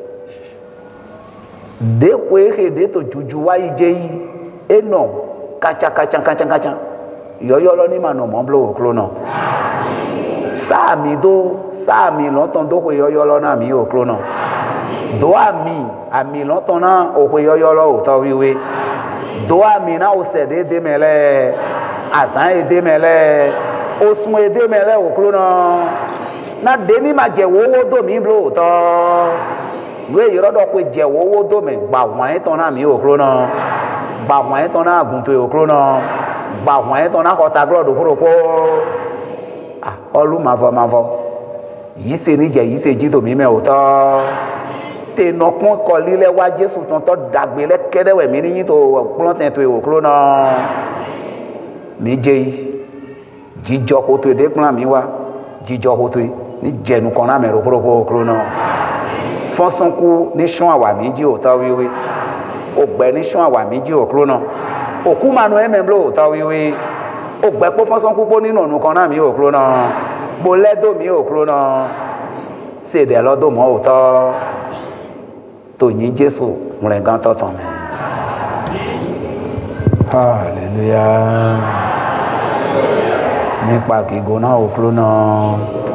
de koe he de to dzudu wa yi dze yi enɔ katsa katsa katsa katsa yɔyɔ lɔ ni ma nɔ mɔ blo wòklo nɔ sáà mi do sáà mi lɔtɔn do ko yɔyɔ lɔ na mi wòklo nɔ do ami ami lɔtɔn na o ko yɔyɔ lɔ wòtɔ wiwe do ami na o sɛ de de mɛ lɛ azã ye de mɛ lɛ o sun ye de mɛ lɛ wòklo nɔ na de ni ma dze wowo do mi blo wòtɔ nu yɔrɔ dɔ ko dze wowo do mɛ gba hɔn etɔn na mi wòklo nɔ gba hɔn etɔn na agunto wòklo nɔ gba hɔn etɔn na xɔta glɔ ɖokoɖoko ah ɔlu mavɔ mavɔ yi se ni dze yi se dzi do mi mɛ wòtɔ te nɔ kpɔn kɔli lɛ wa Jesu tɔntɔ dagbe lɛ kɛ ɖe wɛ mi ni nyi to kplɔ tɛ to wòklo nɔ mi dze yi dzidzɔ xotoe ɖe kplɔ mi wa dzidzɔ xotoe ni dze nukɔ na mɛ ɖokoɖoko wòklo nɔ fɔsɔnku ni sɔn awa mi dzi wòtɔ wiwi ogbɛ ni sɔn awa mi dzi wòklo nɔ òkú ma nɔ ɛmɛ blo wòtɔ wiwi ogbɛ kpɔ fɔsɔnku kpɔ ni nɔ nukɔ na mi wòklo nɔ gbolɛ do mi wòklo nɔ seɖɛ lɔ do mɔ wòtɔ to nyi Jesu ŋlɛ gãtɔ tɔn mɛ hallelujah mi kpa kigo na wòklo nɔ.